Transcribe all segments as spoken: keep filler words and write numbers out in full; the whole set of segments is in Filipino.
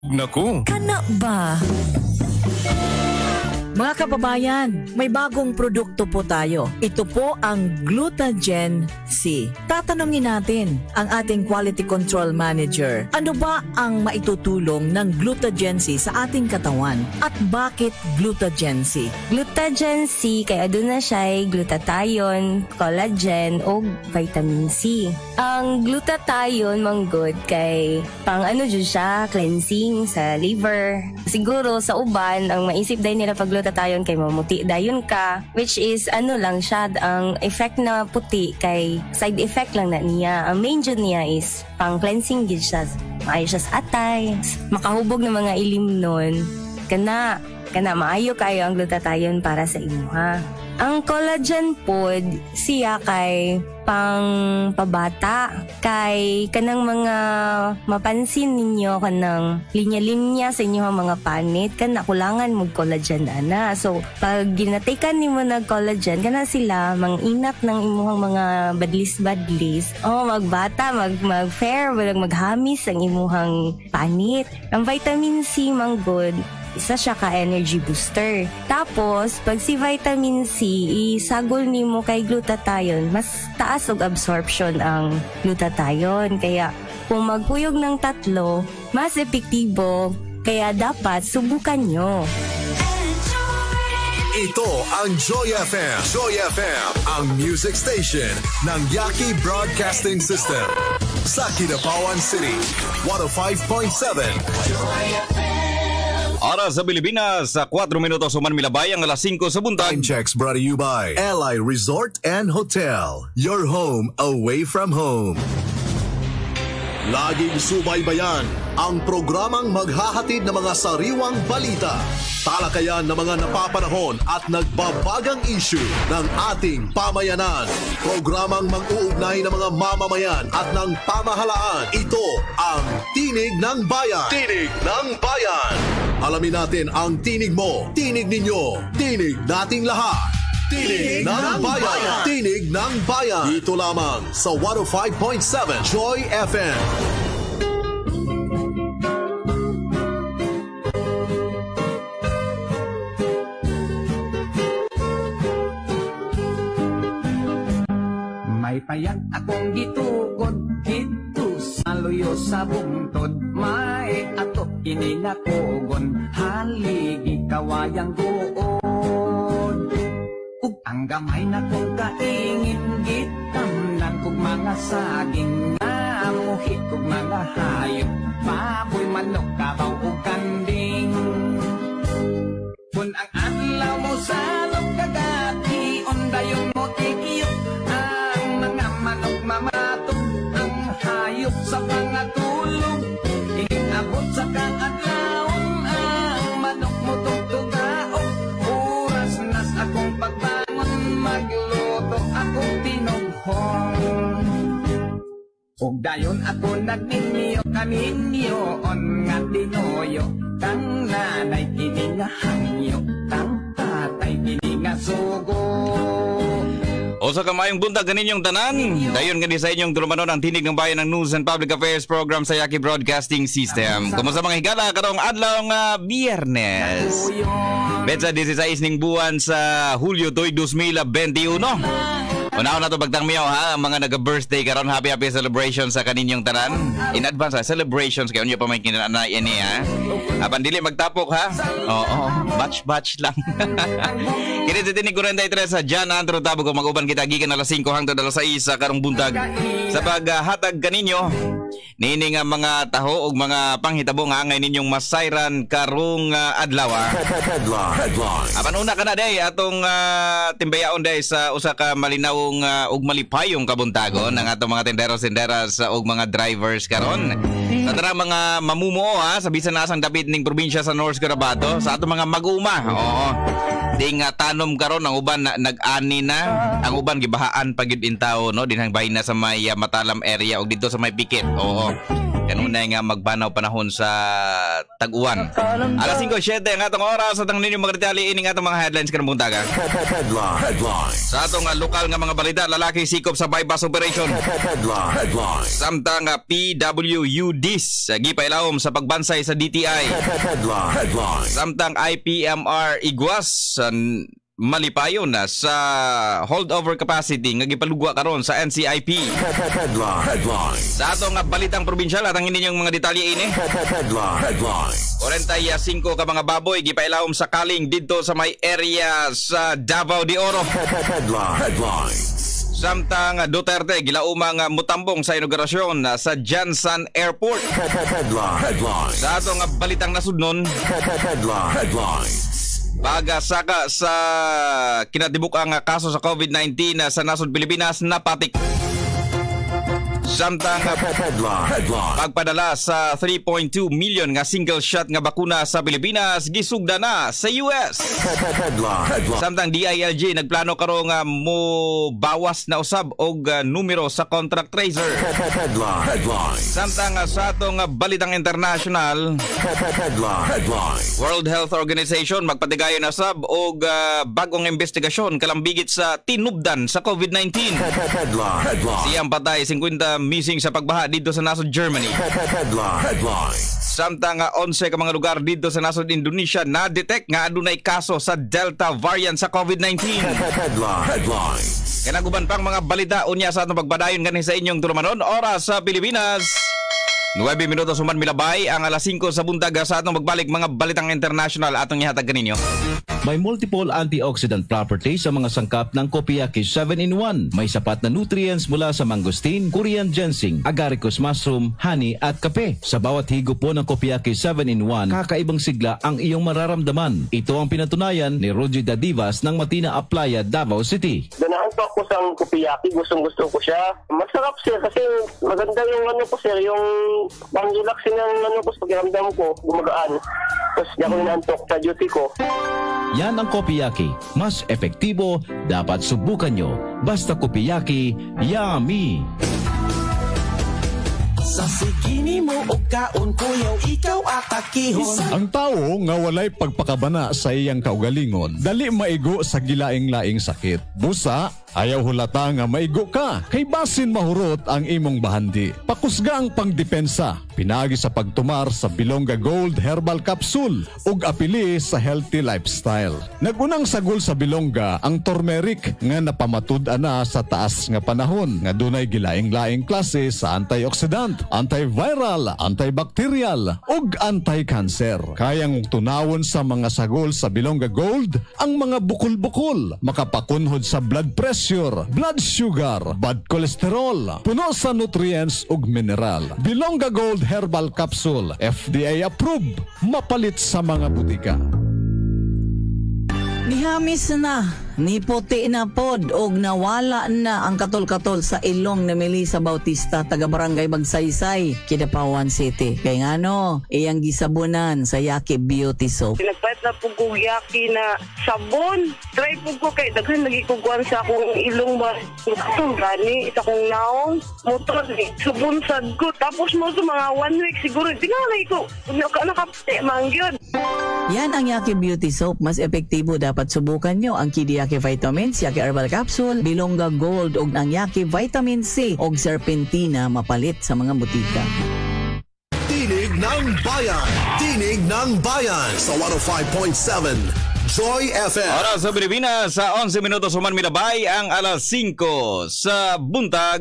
Naku! Kana ba? Mga kababayan, may bagong produkto po tayo. Ito po ang Glutagen C. Tatanungin natin ang ating Quality Control Manager. Ano ba ang maitutulong ng Glutagen C sa ating katawan? At bakit Glutagen C? Glutagen C, kaya doon na siya ay glutathione, collagen o vitamin C. Ang glutathione, manggod, kay pang ano dyan siya, cleansing sa liver. Siguro sa uban, ang maisip dahil nila pag glutathione kay mamuti dayon ka, which is ano lang siya, ang effect na puti kay side effect lang na niya. Ang main dyan niya is pang cleansing gid siya. Maayo siya sa atay, makahubog ng mga ilim nun. Kana, kana maayo kayo ang glutathione para sa imuha. Ang collagen pod siya kay pang pabata, kay kanang mga mapansin ninyo kanang linya-linya sa inyong mga panit, kana kulangan mo collagen ana. So pag ginatikan nimo nag collagen, kana sila manginat ng imuhang mga badlis-badlis. Oh, magbata, mag mag fair, maghamis ang imuhang panit. Ang vitamin C manggod, isa siya ka energy booster. Tapos, pag si vitamin C, isagol nimo kay glutathione, mas taas og absorption ang glutathione. Kaya, kung magpuyog ng tatlo, mas epektibo. Kaya dapat subukan nyo. Ito ang Joy F M. Joy F M, ang music station ng Yaki Broadcasting System. Sa Kidapawan City, one oh five point seven. Joy F M. Oras sa Pilipinas, sa four minutos suman milabay ang alas five sa buntag. Time checks brought to you by L I Resort and Hotel. Your home away from home. Laging subaybayan ang programang maghahatid ng mga sariwang balita, talakayan ng mga napapanahon at nagbabagang issue ng ating pamayanan. Programang mag-uugnay ng mga mamamayan at ng pamahalaan. Ito ang Tinig ng Bayan. Tinig ng Bayan. Alamin natin ang tinig mo, tinig ninyo, tinig nating lahat. Tinig, Tinig ng, ng bayan. bayan. Tinig ng Bayan. Dito lamang sa one oh five point seven Joy F M. May payag akong gitugod dito sa luyo sa bungtod. May ato kininakugon, haligi kawayang guod. Ug ang gamay na kong kaingin, gitamnan kog mga saging, namuhit kog mga hayop, baboy, manok, kabaw ug kanding. Kung ang adlaw mo sa lugagati, ondayong mo tikiyok, ang mga manok mamatog, ang hayop sa pangatulog, inabot sa kaadlawon, ang manok mo tugtugaok, oras nas akong pagbangon, magluto akong tinughon. Ug dayon ako nagninyo kaninyo on nga dinoyo, kang nanay kini nga hangyo, kang tatay kini nga sugo. O sa kamayong buntag kaninyong tanan, dayon nga sa inyong tulumanon ang Tinig ng Bayan ng News and Public Affairs Program sa Yaki Broadcasting System. Kumusta mga higala karong adlaw nga Biyernes, betsa dieciséis ning buwan sa Hulyo toy twenty twenty-one. Una-una na to pagtangmiyaw ha, ang mga nag-birthday karon, happy happy celebrations sa kaninyong tanan. In advance ha, celebrations kayo nyo pa may kinanay ini ha. Apan dili magtapok ha. Oo, batch-batch lang. Kini sa Tinig forty-three sa Jan Andrew Tabo kung mag-uban kita gikan alas five hangtod alas six sa karong buntag. Sa paghatag kaninyo nini nga mga taho ug mga panghitabo nga angay ninyong masayran karong uh, adlaw. Headline. Apan una kana day atong uh, timbayaon day sa usa ka malinawong uh, ug malipayong kabuntagon ng atong mga tenderos-tenderas uh, ug mga drivers karon. Sa tara mga mamumuo ha, sa bisan nasang dapit ning probinsya sa North Cotabato, sa atong mga mag-uma. Oo. Ding uh, tanom karon ang uban na, nag-ani na, ang uban gibahaan pa gyud intaw no dinhang bahin na sa may uh, Matalam area ug dito sa may Pikit. Oo. Kanunay nga magbanaw panahon sa tag-uwan. Alas singko siyete ang atong oras at ang ninyo mga detalye ining atong mga headlines kanang buntaga. Sa atong uh, lokal nga mga balita, lalaki sikop sa bypass operation. Samtang uh, P W U D S uh, gipailawom sa pagbansay sa D T I. Samtang I P M R igwas uh, malipayon na sa holdover capacity nga gipalugwa karon sa N C I P. Sa atong balitang probinsyal at ang inyong mga detalye ini. forty-five ka mga baboy gipailawom sa kaling didto sa may area sa Davao de Oro. Samtang Duterte gilaumang mutambong sa inaugurasyon sa Jansan Airport. Sa atong balitang nasudnon, pagasaka sa kinatibuk-ang kaso sa COVID nineteen sa nasod Pilipinas napatik. Samtang pagpadala sa three point two million nga single shot nga bakuna sa Pilipinas gisugda na sa U S. Samtang D I L G nagplano karon nga mo bawas na usab og numero sa contract tracer. Samtang sa atong balitang international, World Health Organization magpatigayon na sab og uh, bagong investigasyon kalambigit sa tinubdan sa COVID nineteen. Siyang patay fifty missing sa pagbaha dito sa nasod Germany. Samtang uh, eleven ka mga lugar dito sa nasod Indonesia na-detect nga adunay kaso sa Delta variant sa COVID nineteen. Kanaguban pang mga balita unya sa atong pagbadayon ganin sa inyong tulumanon oras sa Pilipinas. nine minutos human milabay ang alas singko sa buntag sa atong magbalik mga balitang international atong ihatag kaninyo. May multiple antioxidant properties sa mga sangkap ng Kopiyaki seven in one. May sapat na nutrients mula sa mangosteen, Korean ginseng, agaricus mushroom, honey at kape. Sa bawat higop po ng Kopiyaki seven in one, kakaibang sigla ang iyong mararamdaman. Ito ang pinatunayan ni Roger Dadivas ng Matina Aplaya, Davao City. Ganahan po ako sa Kopiyaki, gustong-gusto ko siya. Masarap siya kasi maganda yung ano po sir, yung pang-relaxing ng ano po sa pakiramdam ko, gumagaan. Tapos di ako inaantok sa duty ko. Yan ang Kopiyaki. Mas epektibo, dapat subukan nyo. Basta Kopiyaki, yummy! Sa sigini mo o kaon kuyaw, ikaw atakihon. Ang tao nga walay pagpakabana sa iyang kaugalingon, dali maigo sa gilaing-laing sakit. Busa, ayaw hulata nga maigo ka, kay basin mahurot ang imong bahandi. Pakusga ang pangdepensa, pinagi sa pagtumar sa Bilonga Gold Herbal Capsule ug apili sa healthy lifestyle. Nagunang sagol sa Bilonga ang turmeric nga napamatud-an na sa taas nga panahon nga dunay gilaing-laing klase sa antioxidant, antiviral, antibacterial ug anti-cancer. Kayang tunawon sa mga sagol sa Bilonga Gold ang mga bukol-bukol, makapakunhod sa blood pressure, blood sugar, bad cholesterol, puno sa nutrients ug mineral. Bilonga Gold Herbal Capsule, F D A approved, mapalit sa mga butika. Nihamis na, niputi na pod og nawala na ang katol-katol sa ilong ni Melissa Bautista, taga Barangay Magsaysay, Kidapawan City. Kay ngano, iyang gisabunan sa Yaki Beauty Soap. Nagpahit na po kong Yaki na sabon. Try po ko kay daghan lagi kuguan sa akong ilong ba. Itong gani, isa kong naong motor, sabon sa good. Tapos mo sa mga one week siguro, tingalay ko, nakapte, mangyod. Yan ang Yaki Beauty Soap. Mas epektibo, dapat subukan nyo ang Kidi Yaki Vitamins, Yaki Herbal Capsule, Bilonga Gold ug ang Yaki Vitamin C ug Serpentina mapalit sa mga butika. Tinig ng Bayan! Tinig ng Bayan sa one oh five point seven Joy F M. Oras sa Pilipinas sa eleven minutos human milabay ang alas singko sa buntag.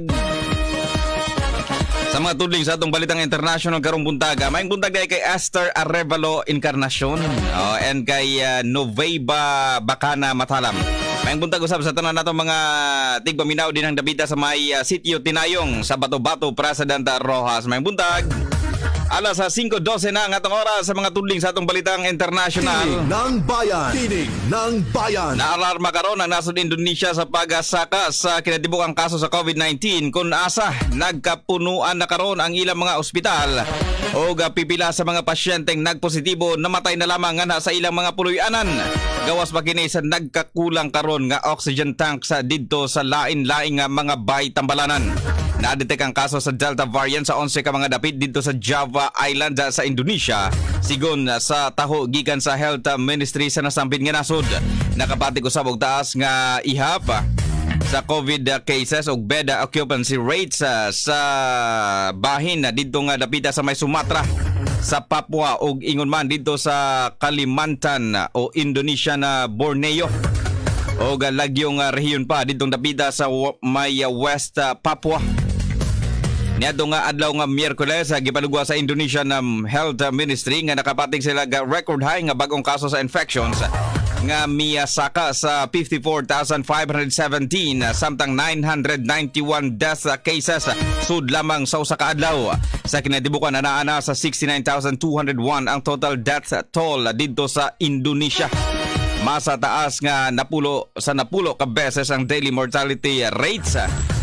Sa mga tudling sa atong balitang international karong buntaga, may buntag day kay Esther Arevalo Encarnacion oh, and kay uh, Noveva Bacana Matalam. May buntag usab sa tanan nato mga tigpaminaw din ang dabita sa may uh, sitio Tinayong sa Bato-Bato, Presidente Rojas. May buntag alas sa five twelve na ang atong oras sa mga tudling sa atong balitang international. Tinig ng Bayan! Tinig ng Bayan! Naalarma karon ang nasod Indonesia sa pagasaka sa kinatibuk ang kaso sa COVID nineteen kung asa nagkapunuan na karon ang ilang mga ospital o pipila sa mga pasyenteng nagpositibo namatay na lamang nga sa ilang mga puloy-anan. Gawas pa kini sa nagkakulang karon nga oxygen tank sa didto sa lain-laing nga mga bay tambalanan. Na-detect ang kaso sa Delta variant sa eleven ka mga dapit dito sa Java Island sa Indonesia. Sigon sa taho gikan sa Health Ministry sa nasambit nga nasod. Nakapatig usab og taas nga ihap sa COVID cases ug bed occupancy rates uh, sa bahin na dito nga dapita sa may Sumatra, sa Papua ug ingon man dito sa Kalimantan o Indonesia na Borneo o lagyong uh, rehiyon pa ditong dapita sa may uh, West uh, Papua. Niadto nga adlaw nga Miyerkules uh, gipanugwa sa Indonesian um, Health Ministry nga nakapatig sila ga record high nga bagong kaso sa infections nga miyasaka sa fifty-four thousand five hundred seventeen uh, samtang nine hundred ninety-one death uh, cases uh, sud lamang sa usa ka adlaw. Sa kinatibukan anaana sa sixty-nine thousand two hundred one ang total death toll uh, dito sa Indonesia. Masa taas nga napulo sa napulo ka beses ang daily mortality rates uh,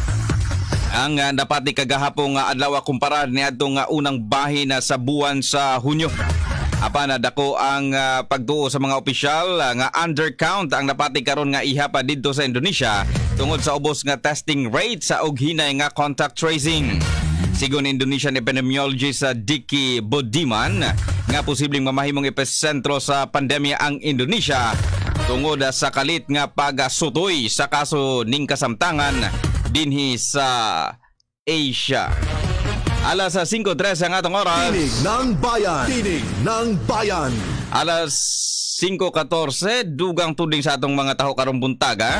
ang uh, napati kagahapong uh, adlaw kumpara niadto nga unang bahin uh, sa buwan sa Hunyo. Apan na dako ang uh, pagtuo sa mga opisyal uh, nga undercount ang napati karon nga ihapa dito sa Indonesia tungod sa ubos nga testing rate sa og hinay nga contact tracing. Sigon Indonesian epidemiologist uh, Diki Budiman nga posibleng mamahimong episentro sa pandemya ang Indonesia tungod uh, sa kalit nga pagasutoy sa kaso ning kasamtangan dinhi sa Asia. Alas five thirty ang atong oras. Tinig ng Bayan. Tinig ng Bayan. Alas five fourteen, dugang tuding sa atong mga taho karong buntaga.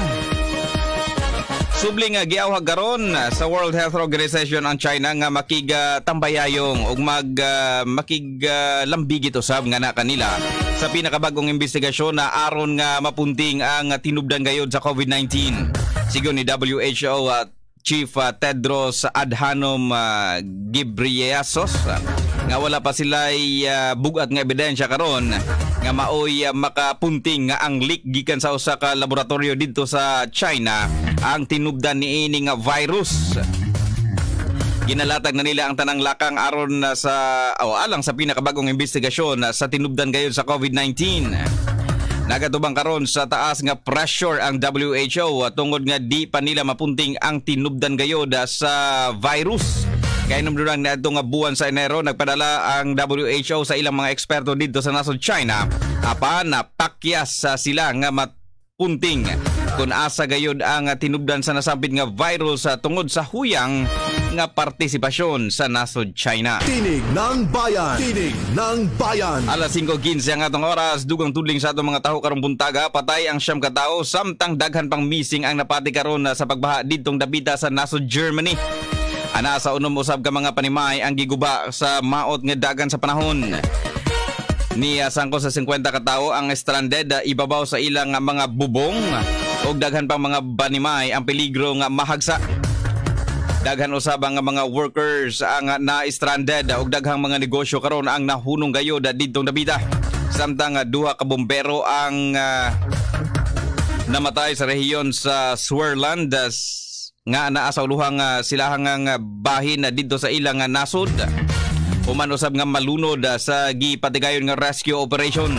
Subling nga giawhag karon sa World Health Organization ang China nga makiga tambayayong ug mag uh, makiga lambig ito sab nga na kanila sa pinakabagong investigasyon na aron nga mapunting ang tinubdan gayod sa COVID nineteen. Sigon ni W H O at uh, Chief uh, Tedros Adhanom uh, Ghebreyesus uh, nga wala pa sila'y uh, bugat nga ebidensya karon nga maoy uh, makapunting nga ang leak gikan sa usa ka laboratorio dito sa China ang tinubdan niini nga virus. Ginalatag na nila ang tanang lakang aron uh, sa oh, alang sa pinakabagong investigasyon uh, sa tinubdan gayon sa COVID nineteen. Nagatubang karon sa taas nga pressure ang W H O tungod nga di pa nila mapunting ang tinubdan gayod sa virus. Kaya numdulang na ito nga buwan sa Enero, nagpadala ang W H O sa ilang mga eksperto dito sa nasod China. Apan napakyas sila nga mapunting kung asa gayod ang tinubdan sa nasampit nga virus tungod sa huyang nga partisipasyon sa nasod China. Tinig ng Bayan. Tinig ng Bayan. Alas five fifteen ang atong oras, dugang tudling sa atong mga taho karong buntaga, patay ang siyam ka tawo samtang daghan pang missing ang napati karon sa pagbaha didtong dapita sa nasod Germany. Ana sa unom usab ka mga panimay ang giguba sa maot nga dagan sa panahon. Ni sangko sa fifty ka tawo ang stranded ibabaw sa ilang mga bubong ug daghan pang mga panimay ang peligro nga mahagsa. Daghan usab ang mga workers ang na-stranded ug daghang mga negosyo karon ang nahunong gayod didtong dapita. Samtang duha ka bombero ang uh, namatay sa rehiyon sa Swaziland uh, nga naa sa uluhang uh, silahang uh, bahin uh, didto sa ilang uh, nasod. Human usab nga malunod uh, sa gipatigayon nga rescue operation.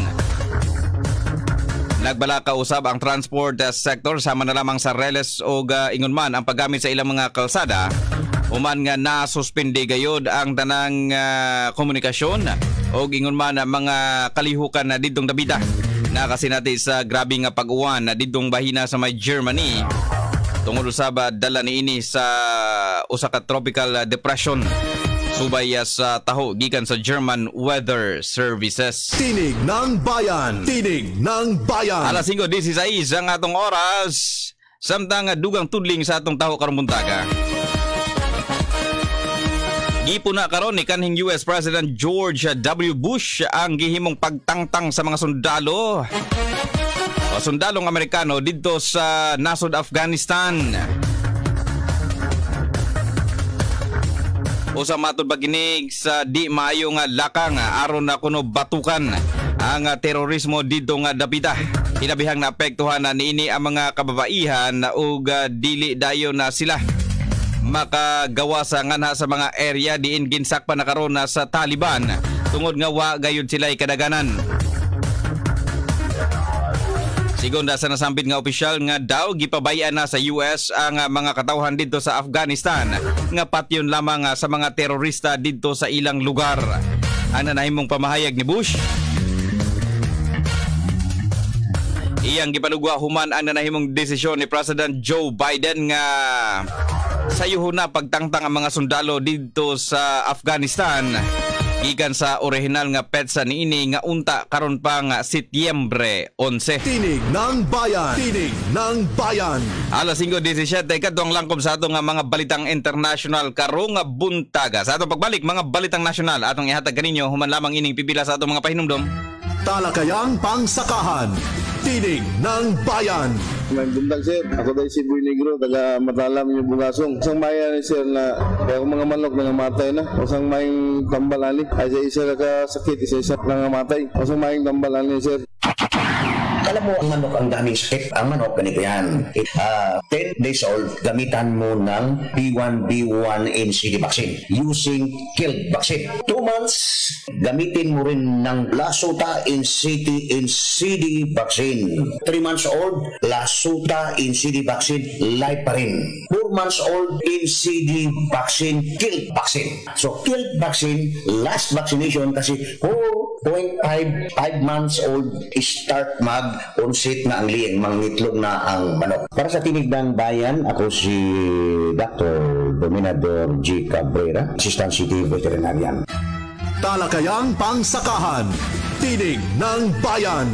Nagbala ka usab ang transport uh, sector sama na lamang sa reles o uh, ingon man ang paggamit sa ilang mga kalsada. Human nga nasuspende gayod ang tanang uh, komunikasyon o ingon man ang mga kalihukan na didtong dapita. Nakasinati sa grabe nga pag-uwan na didtong bahina sa may Germany. Tungod usab dala niini sa usa ka tropical depression. Subay sa taho gikan sa German Weather Services. Tinig ng Bayan. Tinig ng Bayan. Alas five sixteen ang atong oras. Samtang dugang tudling sa atong taho karong buntaga. Gipuna karon ni kanhing U S President George W. Bush ang gihimong pagtangtang sa mga sundalo. O sundalong Amerikano didto sa nasod Afghanistan. Usa matud baginig sa di maayo nga lakang aron na kuno batukan ang terorismo didto nga dapita. Hinabihang naapektuhan na niini ang mga kababaihan ug dili dayon na sila makagawa sa ngana sa mga area diin ginsakpan na karon sa Taliban tungod nga wa gayud sila kadaganan. Sigon sa nasambit nga opisyal nga daw gipabayan na sa U S ang uh, mga katawhan dito sa Afghanistan nga patyon lamang uh, sa mga terorista dito sa ilang lugar. Ano na himong pamahayag ni Bush? Iyang gipanugwa human ang nanahimong desisyon ni President Joe Biden nga sayuhon na pagtangtang ang mga sundalo dito sa Afghanistan gikan sa original nga petsa niini nga unta karon pa nga Setyembre eleven. Tinig ng Bayan. Tinig ng Bayan. Alas five seventeen kadtong langkob sa ato nga mga balitang international karong nga buntaga. Sa atong pagbalik mga balitang nasyonal atong ihatag kaninyo human lamang ining pipila sa atong mga pahinumdom. Talakayang pangsakahan. Tinig ng Bayan. May buntag sir, ako dahil si Boy Negro, taga Matalam yung Bugasong. Isang maya ni sir na kaya kung mga manok na namatay na. O isang maying tambalani. Ay sa isa ka sakit, isa isa na namatay. O isang maying tambalani sir. Alam mo, ang manok ang daming sakit. Ang manok, ganito yan. Uh, ten days old, gamitan mo ng B one B one N C D vaccine using killed vaccine. Two months, gamitin mo rin ng Lasuta N C D vaccine. Three months old, Lasuta N C D vaccine, live pa rin. Four months old, N C D vaccine, killed vaccine. So, killed vaccine, last vaccination kasi four point five months old, start mag-onset na ang liyeng, mangitlog na ang manok. Para sa Tinig ng Bayan, ako si Doctor Dominador G. Cabrera, Assistant City Veterinarian. Talakayang pangsakahan. Tinig ng Bayan.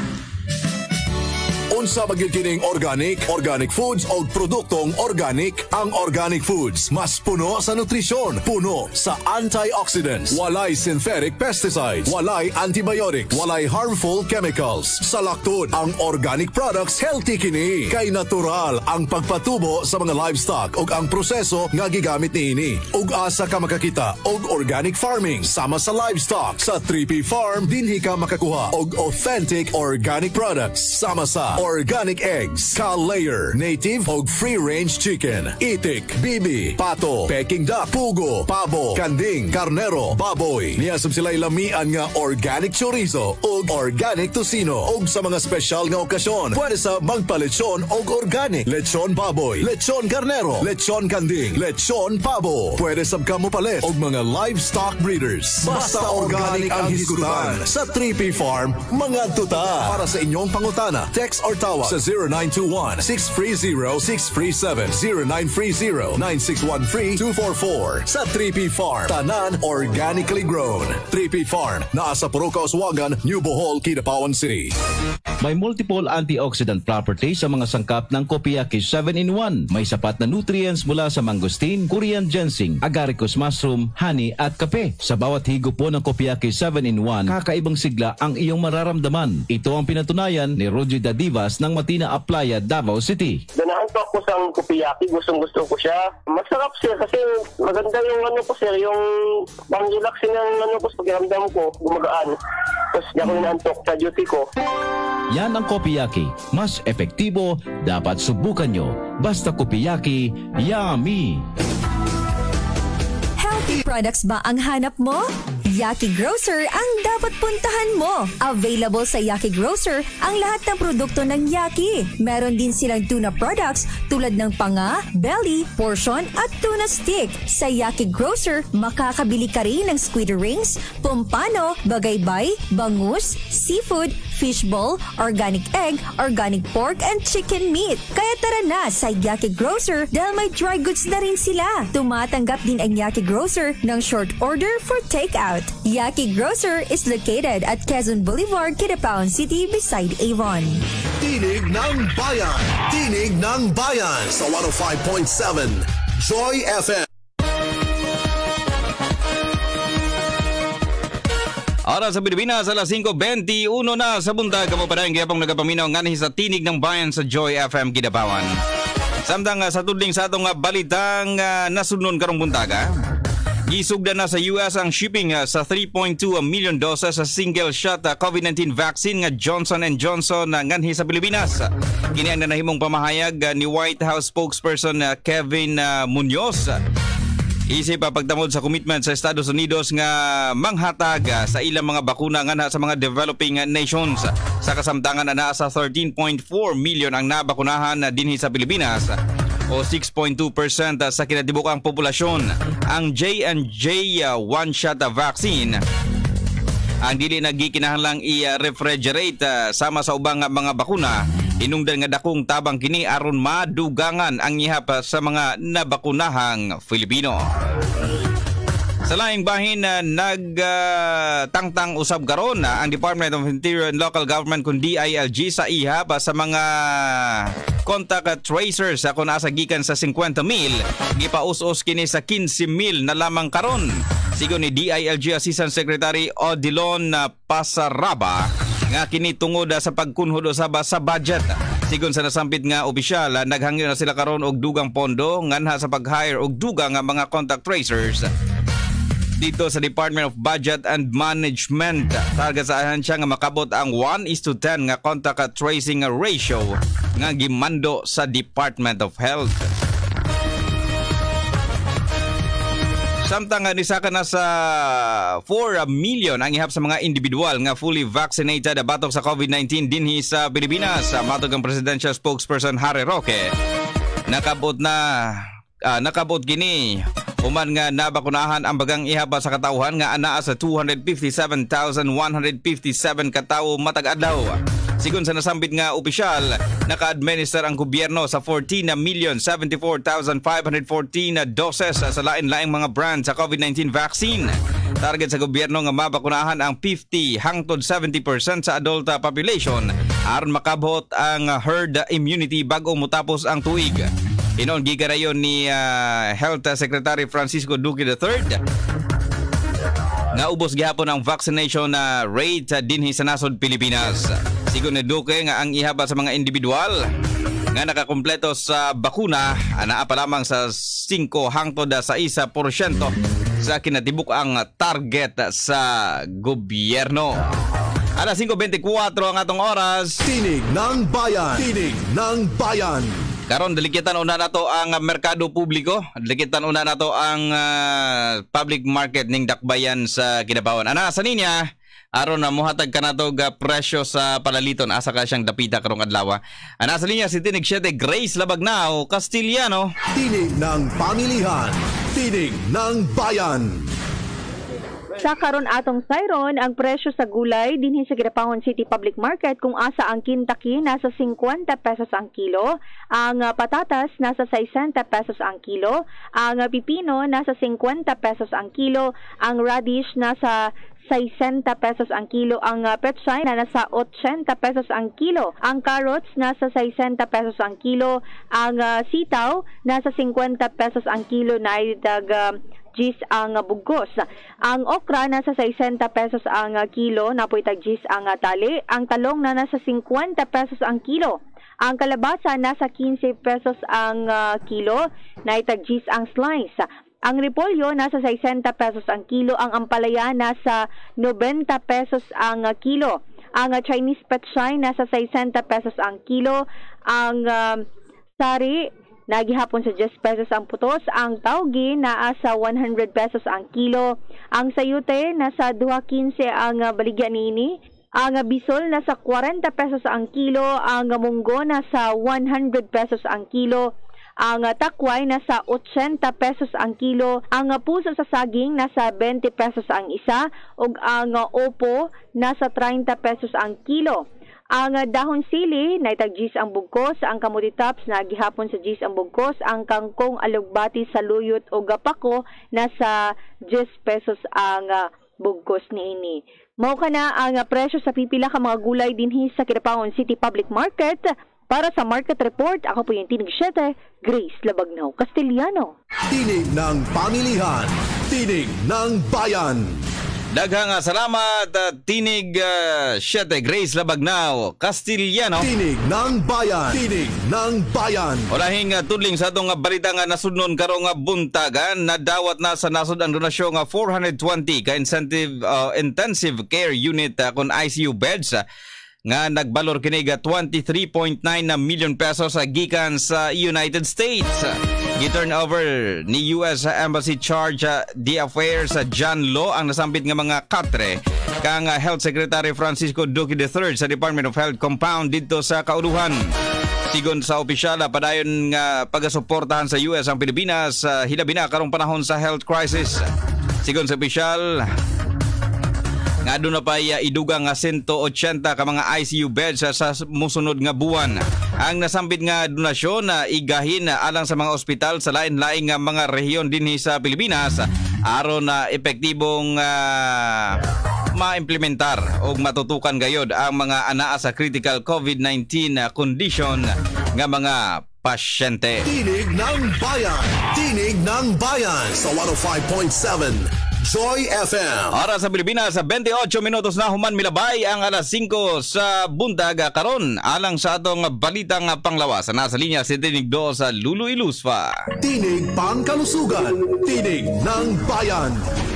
Unsa magyud kining organic, organic foods o produktong organic. Ang organic foods mas puno sa nutrisyon, puno sa antioxidants, walay synthetic pesticides, walay antibiotics, walay harmful chemicals. Sa laktod, ang organic products healthy kini kay natural ang pagpatubo sa mga livestock ug ang proseso nga gigamit niini. Ug asa ka makakita og organic farming sama sa livestock sa three P Farm dinhi ka makakuha og authentic organic products sama sa organic eggs, cow-layer, native o free-range chicken, itik, bibi, pato, peking duck, pugo, pabo, kanding, karnero, baboy. Niyasab sila'y lamian nga organic chorizo o organic tocino o sa mga special nga okasyon. Pwede sa magpa-lechon o organic. Lechon baboy, lechon karnero, lechon kanding, lechon pabo. Pwede sab ka mo palit o mga livestock breeders. Basta organic ang hisgutan. Sa three P Farm, mga tuta. Para sa inyong pangutana, text or tawag sa zero nine two one, six three zero, six three seven, zero nine three zero, nine six one three, two four four. Sa three P Farm, tanan organically grown. three P Farm, naa sa Puruca, Oswagan, New Bohol, Kidapawan City. May multiple antioxidant properties sa mga sangkap ng Kopiaki seven in one. May sapat na nutrients mula sa mangosteen, Korean ginseng, agaricus mushroom, honey at kape. Sa bawat higop po ng Kopiaki seven in one, kakaibang sigla ang iyong mararamdaman. Ito ang pinatunayan ni Roger Dadivas ng Matina Aplaya, Davao City. Ganahan ko ako sa Kopiaki, gustong gusto ko siya. Masarap siya kasi maganda yung ano ko sir, yung pang-relax ng ano ko, pakiramdam ko, gumagaan. Tapos di ako inaantok sa duty ko. Yan ang Kopiaki. Mas epektibo, dapat subukan nyo. Basta Kopiaki, yummy! Healthy products ba ang hanap mo? Yaki Grocer ang dapat puntahan mo. Available sa Yaki Grocer ang lahat ng produkto ng Yaki. Meron din silang tuna products tulad ng panga, belly, portion at tuna stick. Sa Yaki Grocer, makakabili ka rin ng squid rings, pompano, bagaybay, bangus, seafood, fishball, organic egg, organic pork and chicken meat. Kaya tara na sa Yaki Grocer dahil may dry goods na rin sila. Tumatanggap din ang Yaki Grocer ng short order for takeout. Yaki Grocer is located at Quezon Boulevard, Kidapawan City beside Avon. Tinig ng Bayan. Tinig ng Bayan sa one oh five point seven Joy F M. Oras sa Pilipinas, alas five twenty-one na sa buntag. Kamo pa rin kaya pong nagapaminaw nga sa Tinig ng Bayan sa Joy F M Kidapawan. Samtang uh, sa tudling sa atong uh, balitang uh, nasunod karong buntaga, gisugda na sa U S ang shipping uh, sa three point two million doses sa single shot uh, COVID nineteen vaccine nga Johnson and Johnson uh, nganhi sa Pilipinas. Kini ang nanahimong pamahayag uh, ni White House spokesperson uh, Kevin uh, Munoz. Isip pa pagtamod sa commitment sa Estados Unidos nga manghatag sa ilang mga bakuna nga sa mga developing nations. Sa kasamtangan na sa thirteen point four million ang nabakunahan dinhi sa Pilipinas o six point two percent sa kinatibukang populasyon. Ang J and J one-shot vaccine ang dili nagikinahanglang i-refrigerate uh, sama sa ubang mga bakuna. Inungdan nga dakong tabang kini aron madugangan ang ihap sa mga nabakunahang Filipino. Sa laing bahin na uh, nagtangtang uh, usab karon uh, ang Department of Interior and Local Government kun D I L G sa ihap uh, sa mga contact tracers uh, kung asa gikan sa fifty mil gipaus-us kini sa fifteen mil na lamang karon. Sigon ni D I L G Assistant Secretary Odilon uh, Pasaraba nga kini tungod sa pagkunhod usab sa budget. Sigon sa nasampit nga opisyal, naghangyo na sila karon og dugang pondo nganha sa pag-hire og dugang nga mga contact tracers dito sa Department of Budget and Management. Target sa ahansya nga makabot ang one is to ten nga contact tracing ratio nga gimando sa Department of Health. Samtang nisaka na sa four million ang ihap sa mga individual nga fully vaccinated batok sa COVID nineteen dinhi sa Pilipinas. Matog ang Presidential Spokesperson Harry Roque, nakabot na uh, nakabot gini uman nga nabakunahan ang bagang ihap sa katawhan nga anaa sa two hundred fifty-seven thousand one hundred fifty-seven katawo matag adlaw. Sigon sa nasambit nga opisyal, naka-administer ang gobyerno sa fourteen million seventy-four thousand five hundred fourteen doses sa lain-laing mga brand sa COVID nineteen vaccine. Target sa gobyerno nga mabakunahan ang fifty hangtod seventy percent sa adult population aron makabot ang herd immunity bago mutapos ang tuig. Inon gigarayon ni uh, Health Secretary Francisco Duque the third nga ubos gihapon ang vaccination uh, rate uh, dinhi sa nasod Pilipinas. Sigon ni Duque nga ang ihaba sa mga individual nga nakakumpleto sa bakuna anaa pa lamang sa five hangtod sa one porsyento sa kinatibuk ang target sa gobyerno. Alas five twenty-four ang atong oras. Tinig ng Bayan. Tinig ng Bayan. Karon dilikitan una nato ang merkado publiko, dilikitan una nato ang uh, public market ning dakbayan sa Kidapawan. Ana sa ninya aron na muhatag kanatog uh, presyo sa palaliton asa ka siyang dapita karong adlaw. Ana sa linya si Tinig siete Grace Labagnao, Castiliano. Tinig ng pamilihan, tinig ng bayan. Sa karon atong sayron, ang presyo sa gulay dinhi sa Kidapawan City Public Market kung asa ang kintaki nasa fifty pesos ang kilo, ang uh, patatas nasa sixty pesos ang kilo, ang uh, pipino nasa fifty pesos ang kilo, ang radish nasa sixty pesos ang kilo, ang uh, pechay na nasa eighty pesos ang kilo, ang carrots nasa sixty pesos ang kilo, ang uh, sitaw nasa fifty pesos ang kilo na idag uh, gis ang uh, bugos. Ang okra nasa sixty pesos ang uh, kilo, napoy tag gis ang uh, tali. Ang talong na nasa fifty pesos ang kilo. Ang kalabasa nasa fifteen pesos ang uh, kilo, na itag gis ang slice. Ang repolyo nasa sixty pesos ang kilo, ang ampalaya nasa ninety pesos ang uh, kilo. Ang uh, Chinese pechay nasa sixty pesos ang kilo. Ang uh, sari nagihapon sa ten pesos ang putos, ang taugi naa sa one hundred pesos ang kilo, ang sayute nasa two fifteen ang uh, baligya nini, ang uh, bisol nasa forty pesos ang kilo, ang uh, munggo nasa one hundred pesos ang kilo, ang uh, takway nasa eighty pesos ang kilo, ang uh, puso sa saging nasa twenty pesos ang isa, ug ang uh, opo nasa thirty pesos ang kilo. Ang uh, dahon sili na itag gis ang bugkos, ang kamuti tops na gihapon sa gis ang bugkos, ang kangkong alugbati sa luyot o gapako nasa ten pesos ang uh, bugkos niini. Mao kana ang uh, presyo sa pipila ka mga gulay dinhi sa Kidapawan City Public Market. Para sa Market Report, ako po yung Tinig siete, Grace Labagnao, Castiliano. Tinig ng pamilihan, tinig ng bayan. Daghang salamat, uh, Tinig uh, siete Grace Labagnao, Castiliano. Tinig ng bayan, tinig ng bayan. Ulahing uh, tudling sa atong uh, balita nga nasudnon karong uh, buntagan, nadawat na sa nasud ang donasyon nga four hundred twenty ka incentive uh, intensive care unit uh, kon I C U beds uh, nga nagbalor kini ga twenty-three point nine na million pesos sa gikan sa United States. Giturn over ni U S Embassy Charge uh, the Affairs sa uh, John Law ang nasambit nga mga katre kang uh, Health Secretary Francisco Duque the third sa Department of Health compound dito sa Kauluhan. Sigon sa opisyal, padayon nga pagasuportahan sa U S ang Pilipinas uh, hilabi na karong panahon sa health crisis. Sigon sa opisyal, nga doon na pa idugang nga one hundred eighty ka mga I C U beds sa, sa musunod nga buwan. Ang nasambit nga donasyon na igahin alang sa mga ospital sa lain-laing nga mga rehiyon dinhi sa Pilipinas aron na epektibong uh, ma-implementar o matutukan gayod ang mga anaa sa critical COVID nineteen condition nga mga pasyente. Tinig ng Bayan! Tinig ng Bayan sa one oh five point seven Joy F M. Oras sa Pilipinas sa twenty-eight minutos na human milabay ang alas five sa buntag karon alang sa atong balitang panglawas. Nasa linya si Tinig do sa Lulu Ilusfa. Tinig pangkalusugan. Tinig ng Bayan.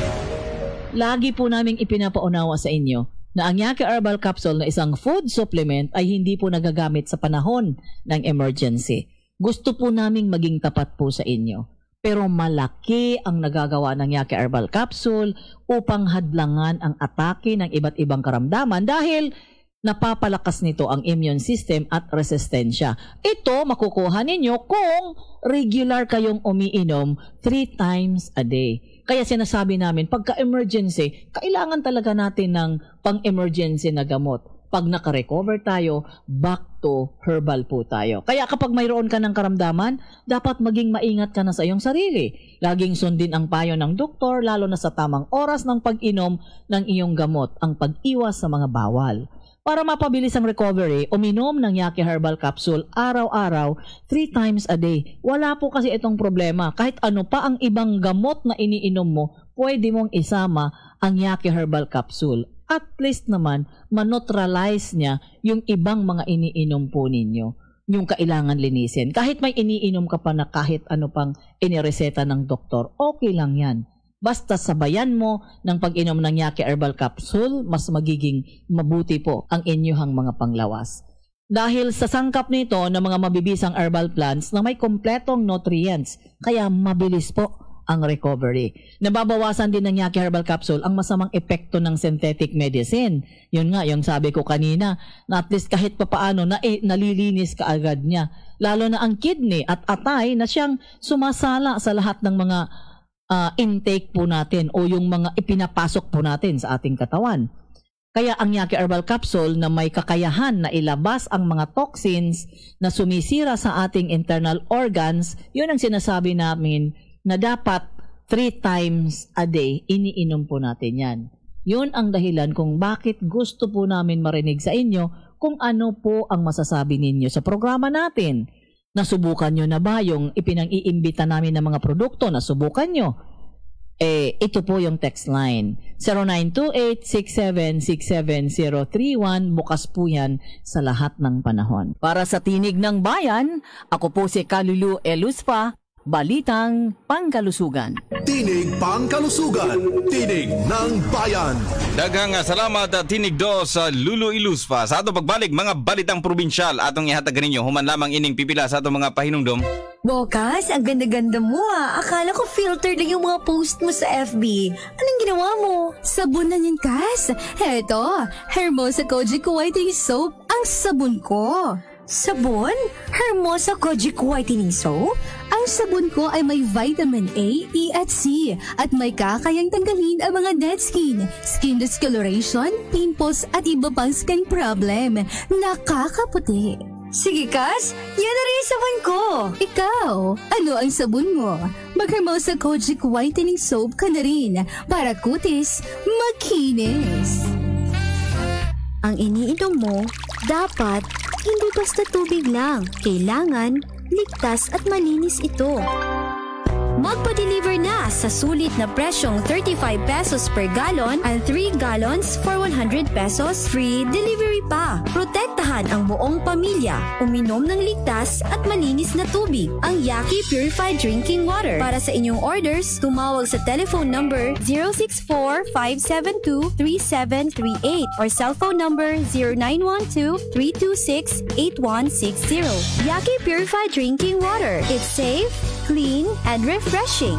Lagi po naming ipinapaunawa sa inyo na ang Yaki Herbal Capsule na isang food supplement ay hindi po nagagamit sa panahon ng emergency. Gusto po naming maging tapat po sa inyo. Pero malaki ang nagagawa ng Yaki Herbal Capsule upang hadlangan ang atake ng iba't ibang karamdaman dahil napapalakas nito ang immune system at resistensya. Ito makukuha ninyo kung regular kayong umiinom three times a day. Kaya sinasabi namin, pagka-emergency, kailangan talaga natin ng pang-emergency na gamot. Pag naka-recover tayo, back to herbal po tayo. Kaya kapag mayroon ka ng karamdaman, dapat maging maingat ka na sa iyong sarili. Laging sundin ang payo ng doktor, lalo na sa tamang oras ng pag-inom ng iyong gamot, ang pag-iwas sa mga bawal. Para mapabilis ang recovery, uminom ng Yaki Herbal Capsule araw-araw, three times a day. Wala po kasi itong problema. Kahit ano pa ang ibang gamot na iniinom mo, pwede mong isama ang Yaki Herbal Capsule. At least naman, maneutralize niya yung ibang mga iniinom po ninyo. Yung kailangan linisin. Kahit may iniinom ka pa na kahit ano pang inireseta ng doktor, okay lang yan. Basta sabayan mo ng pag-inom ng Yaki Herbal Capsule, mas magiging mabuti po ang inyong mga panglawas. Dahil sa sangkap nito ng mga mabibisang herbal plants na may kompletong nutrients, kaya mabilis po ang recovery. Nababawasan din ng Yaki Herbal Capsule ang masamang epekto ng synthetic medicine. Yun nga, yung sabi ko kanina, na at least kahit papaano na eh, nalilinis ka agad niya. Lalo na ang kidney at atay na siyang sumasala sa lahat ng mga uh, intake po natin o yung mga ipinapasok po natin sa ating katawan. Kaya ang Yaki Herbal Capsule na may kakayahan na ilabas ang mga toxins na sumisira sa ating internal organs, yun ang sinasabi namin na dapat three times a day iniinom po natin yan. Yun ang dahilan kung bakit gusto po namin marinig sa inyo kung ano po ang masasabi ninyo sa programa natin. Nasubukan nyo na ba yung ipinang-iimbita namin ng mga produkto? Nasubukan nyo? Eh, ito po yung text line. zero nine two eight six seven six seven zero three one. Bukas po yan sa lahat ng panahon. Para sa Tinig ng Bayan, ako po si Kalulu Elusfa. Balitang Pangkalusugan. Tinig Pangkalusugan. Tinig ng Bayan. Daghang salamat at Tinig do sa Lulu Ilusfa. Sa ato pagbalik mga balitang probinsyal atong ihatag ninyo human lamang ining pipila sa atong mga pahinumdom. Bokas, ang ganda-ganda mo ah. Akala ko filtered lang yung mga post mo sa F B. Anong ginawa mo? Sabon na yan, Kas. Heto, Hermosa Kojic Whitening Soap ang sabon ko. Sabon? Hermosa Kojic Whitening Soap? Ang sabon ko ay may vitamin A, E at C at may kakayang tanggalin ang mga dead skin, skin discoloration, pimples at iba pang skin problem. Nakakaputi. Sige, Kas, yan na rin yung sabon ko. Ikaw, ano ang sabon mo? Mag-Hermosa Kojic Whitening Soap ka na rin para kutis makinis. Ang iniinom mo, dapat hindi basta tubig lang. Kailangan ligtas at malinis ito. Magpa-deliver na sa sulit na presyong thirty-five pesos per gallon and three gallons for one hundred pesos. Free delivery pa. Protektahan ang buong pamilya. Uminom ng ligtas at malinis na tubig. Ang Yaki Purified Drinking Water. Para sa inyong orders, tumawag sa telephone number zero six four five seven two three seven three eight or cellphone number zero nine one two three two six eight one six zero. Yaki Purified Drinking Water. It's safe, clean, and refreshing.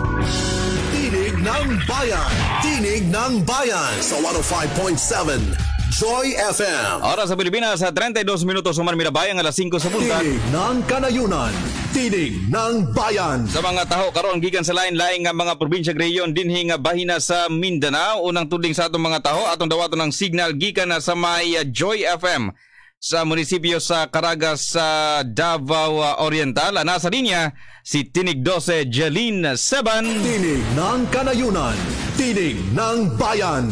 Tinig ng Bayan. Tinig ng Bayan sa one oh five point seven Joy F M. Oras sa Pilipinas sa thirty-two minutos human minabayang alas five sa buntag. Tinig ng Kanayunan. Tinig ng Bayan. Sa mga taho karon gikan sa lain-laing nga mga probinsya rehiyon dinhi nga bahina sa Mindanao, unang tudling sa atong mga taho atong dawaton ng signal gikan na sa may uh, Joy F M sa munisipyo sa Caragas sa Davao Oriental. Nasa linya si Tinig twelve Jeline Seban. Tinig ng Kanayunan. Tinig ng Bayan.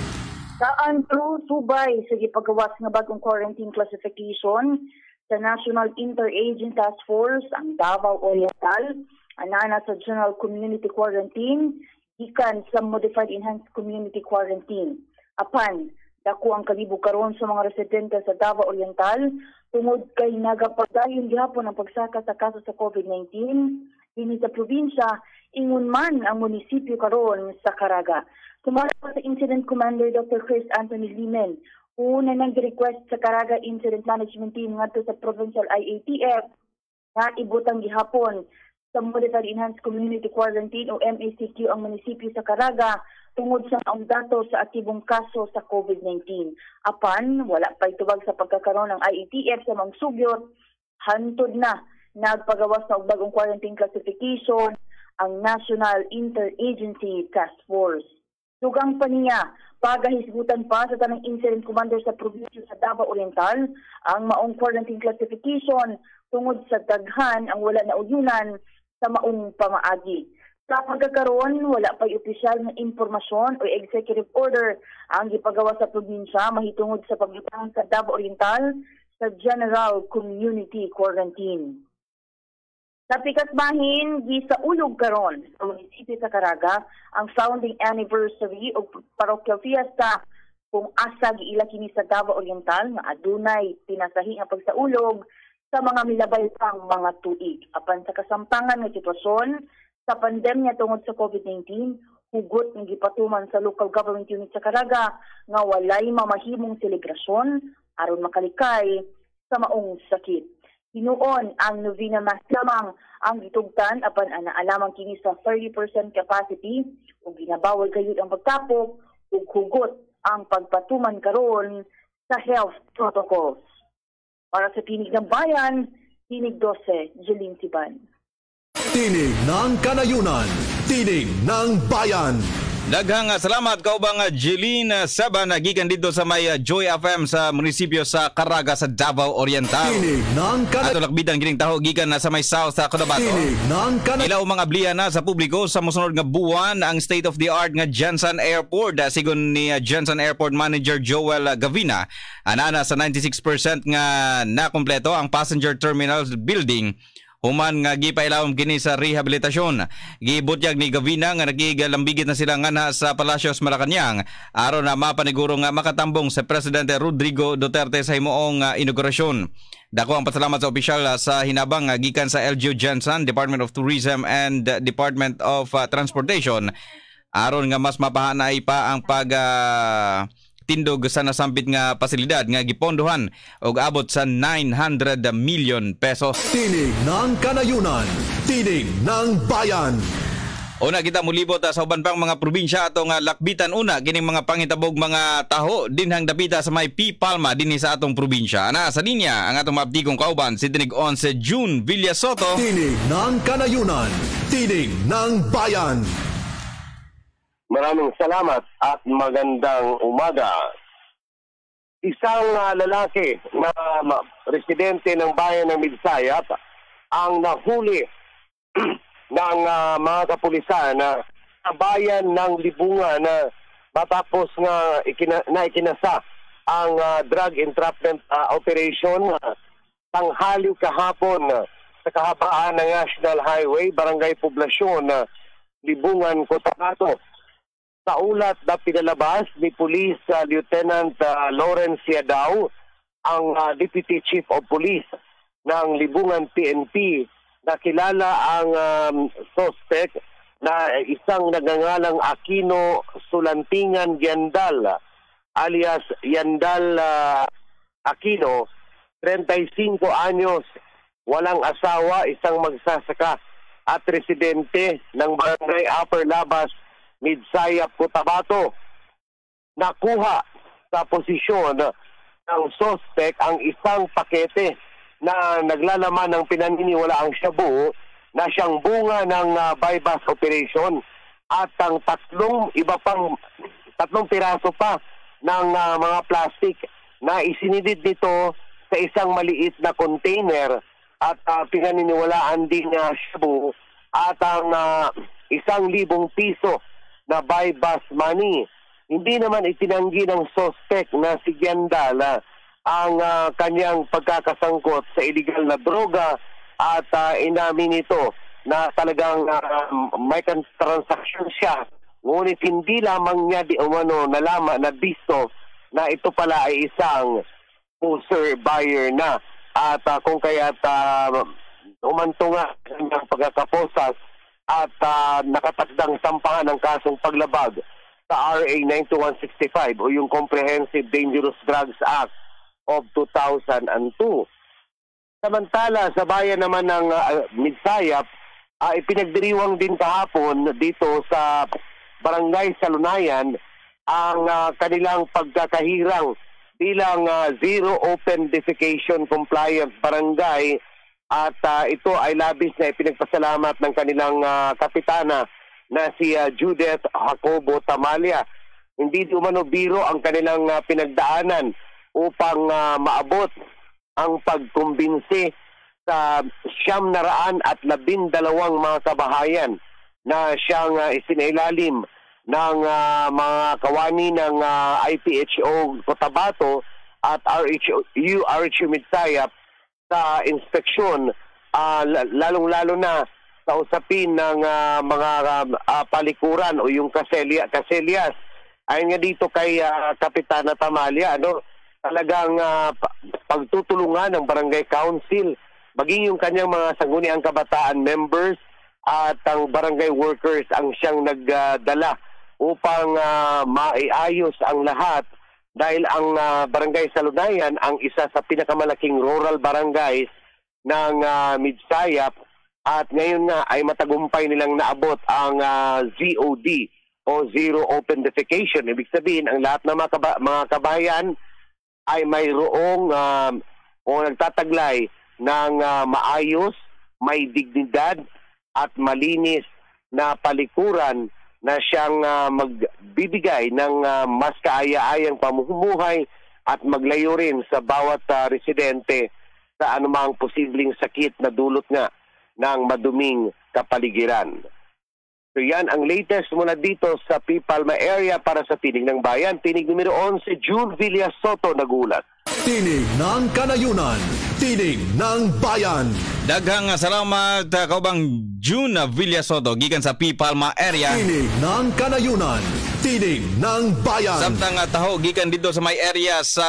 Saan through Subay sa gipagawas nga bagong quarantine classification sa National Interagency Task Force ang Davao Oriental anana sa General Community Quarantine gikan sa Modified Enhanced Community Quarantine. Apan dako ang kalibog karon sa mga residente sa Davao Oriental tungod kay nagapadayon gihapon ang pagsaka sa kaso sa COVID nineteen dinhi sa probinsya, ingon man ang munisipyo karon sa Caraga. Sumala sa Incident Commander Doctor Chris Anthony Limen, una nang request sa Caraga Incident Management Team ngadto sa Provincial I A T F na ibutang gihapon sa Modified Enhanced Community Quarantine o M A C Q ang munisipyo sa Caraga tungod sa ang datos sa aktibong kaso sa COVID nineteen. Apan, wala pa itubag sa pagkakaroon ng I A T F sa mga sugyot, hantod na nagpagawas na og bagong quarantine classification ang National Interagency Task Force. Dugang pa niya, pagahisgutan pa sa tanang incident commander sa probinsya sa Davao Oriental ang maong quarantine classification tungod sa daghan ang wala na uyunan sa maong pamaagi. Sa pagkakaroon, wala pa'y opisyal na impormasyon o executive order ang gipagawa sa probinsya mahitungod sa paglutang sa Davao Oriental sa General Community Quarantine. Sa pikasbahin, gisaulog karon sa munisipyo sa Caraga ang founding anniversary o parochial fiesta kung asa giila kini sa Davao Oriental nga adunay pinasahi nga pagsaulog sa mga milabay pang mga tuig. Apan sa kasamtangan nga sitwasyon sa pandemya tungod sa COVID nineteen, hugot ng gipatuman sa local government unit sa Caraga nga walay mamahimong selebrasyon aron makalikay sa maong sakit. Hinuon ang novena mass lamang ang gitugtan apan ana alamang kini sa thirty percent capacity ug ginabawal kayud ang pagtapok ug hugot ang pagpatuman karon sa health protocols. Para sa Tinig ng Bayan, Tinig twelve, Jeline Seban. Tinig ng Kanayunan. Tinig ng Bayan. Daghang salamat kaubang Jeline Seban gikan dito sa may Joy F M sa munisipyo sa Caraga sa Davao Oriental. Tinig ng Kanayunan. Ato lakbitan kining taho gikan na sa may South sa Cotabato. Tinig ng Kanayunan. Ilaw mga bliya na sa publiko sa mosunod nga buwan ang state of the art nga Jensen Airport sigon ni Jensen Airport Manager Joel Gavina. Anana sa ninety-six percent nga nakompleto ang passenger terminal building. Human nga gipailawom kini sa rehabilitasyon. Gibutyag ni Gavina nga nagigalambigit na sila nga na sa Palacios Malacañang aron na mapaniguro nga makatambong sa Presidente Rodrigo Duterte sa himuong uh, inaugurasyon. Dako ang pasalamat sa opisyal uh, sa hinabang uh, gikan sa L G U Jensen, Department of Tourism and uh, Department of uh, Transportation aron nga mas mapahanay pa ang pag uh, tindog sa nasampit nga pasilidad nga gipondohan og abot sa nine hundred million pesos. Tinig ng Kanayunan. Tinig ng Bayan. Una kita mulibot sa uban pang mga probinsya atong lakbitan una kining mga pangitabog mga taho dinhang dapita sa may P. Palma dinhi sa atong probinsya. Ana sa linya ang atong maabdigong kauban si Tinig eleven June Villasoto. Tinig ng Kanayunan. Tinig ng Bayan. Maraming salamat at magandang umaga. Isang uh, lalaki na uh, residente ng bayan ng Midsayap ang nahuli ng uh, mga kapulisan na uh, bayan ng Libungan na matapos nga ikina, na ikinasa ang uh, drug entrapment uh, operation uh, tanghali kahapon uh, sa kahabaan ng National Highway, Barangay Poblasyon, uh, Libungan, Cotabato. Sa ulat na pinalabas ni Police uh, Lieutenant uh, Lawrence Yadao, ang uh, Deputy Chief of Police ng Libungan P N P, nakilala ang um, suspect na isang nagangalang Aquino Sulantingan Yandal alias Yandal uh, Aquino, thirty-five anyos, walang asawa, isang magsasaka at residente ng Barangay Upper Labas, Midsayap, Cotabato. Nakuha sa posisyon ng suspect ang isang pakete na naglalaman ng pinaniniwalaang shabu na siyang bunga ng uh, buy-bust operation at ang tatlong iba pang tatlong piraso pa ng uh, mga plastic na isinidid dito sa isang maliit na container at uh, pinaniniwalaan din na uh, shabu at ang uh, isang libong piso na buy-bust money. Hindi naman itinanggi ng suspect na si Giandala ang uh, kanyang pagkakasangkot sa illegal na droga at uh, inamin ito na talagang uh, may transaction siya. Ngunit hindi lamang niya di umano nalaman na bisto na ito pala ay isang poser buyer na. At uh, kung kaya't uh, umanto nga ng pagkakaposas at uh, nakatakdang sampahan ng kasong paglabag sa R A ninety-one sixty-five o yung Comprehensive Dangerous Drugs Act of two thousand two. Samantala, sa bayan naman ng uh, Midsayap, uh, ipinagdiriwang din kahapon dito sa Barangay Salunayan ang uh, kanilang pagkakahirang bilang uh, Zero Open Defecation Compliant Barangay at uh, ito ay labis na ipinagpasalamat ng kanilang uh, kapitana na si uh, Judith Jacobo Tamalia. Hindi umano biro ang kanilang uh, pinagdaanan upang uh, maabot ang pagkumbinsi sa siyam na raan at labindalawang mga kabahayan na siyang uh, isinailalim ng uh, mga kawani ng uh, I P H O Cotabato at R H U R H U Midsayap sa inspeksyon, uh, lalong-lalo na sa usapin ng uh, mga uh, palikuran o yung kaselya, kaselyas. Ayon nga dito kay uh, Kapitana Tamalia, ano, talagang uh, pagtutulungan ng Barangay Council, maging yung kanyang mga sangguniang kabataan members at ang barangay workers ang siyang nagdala upang uh, maiayos ang lahat dahil ang uh, Barangay Salunayan ang isa sa pinakamalaking rural barangays ng uh, Midsayap at ngayon nga ay matagumpay nilang naabot ang uh, Z O D o Zero Open Defecation. Ibig sabihin, ang lahat ng mga, kaba- mga kabayan ay mayroong uh, o nagtataglay ng uh, maayos, may dignidad at malinis na palikuran na siyang uh, magbibigay ng uh, mas kaaya-ayang pamumuhay at maglayo rin sa bawat uh, residente sa anumang posibleng sakit na dulot nga ng maduming kapaligiran. So yan ang latest mula dito sa Pipalma area para sa Tinig ng Bayan. Tinig numero eleven, June Villasoto nagulat. Tinig ng Kanayunan, Tinig ng Bayan. Daghang salamat uh, kaubang June Villasoto gikan sa Pipalma area. Tinig ng Kanayunan, Tinig ng Bayan. Samtang uh, taho gikan dito sa may area sa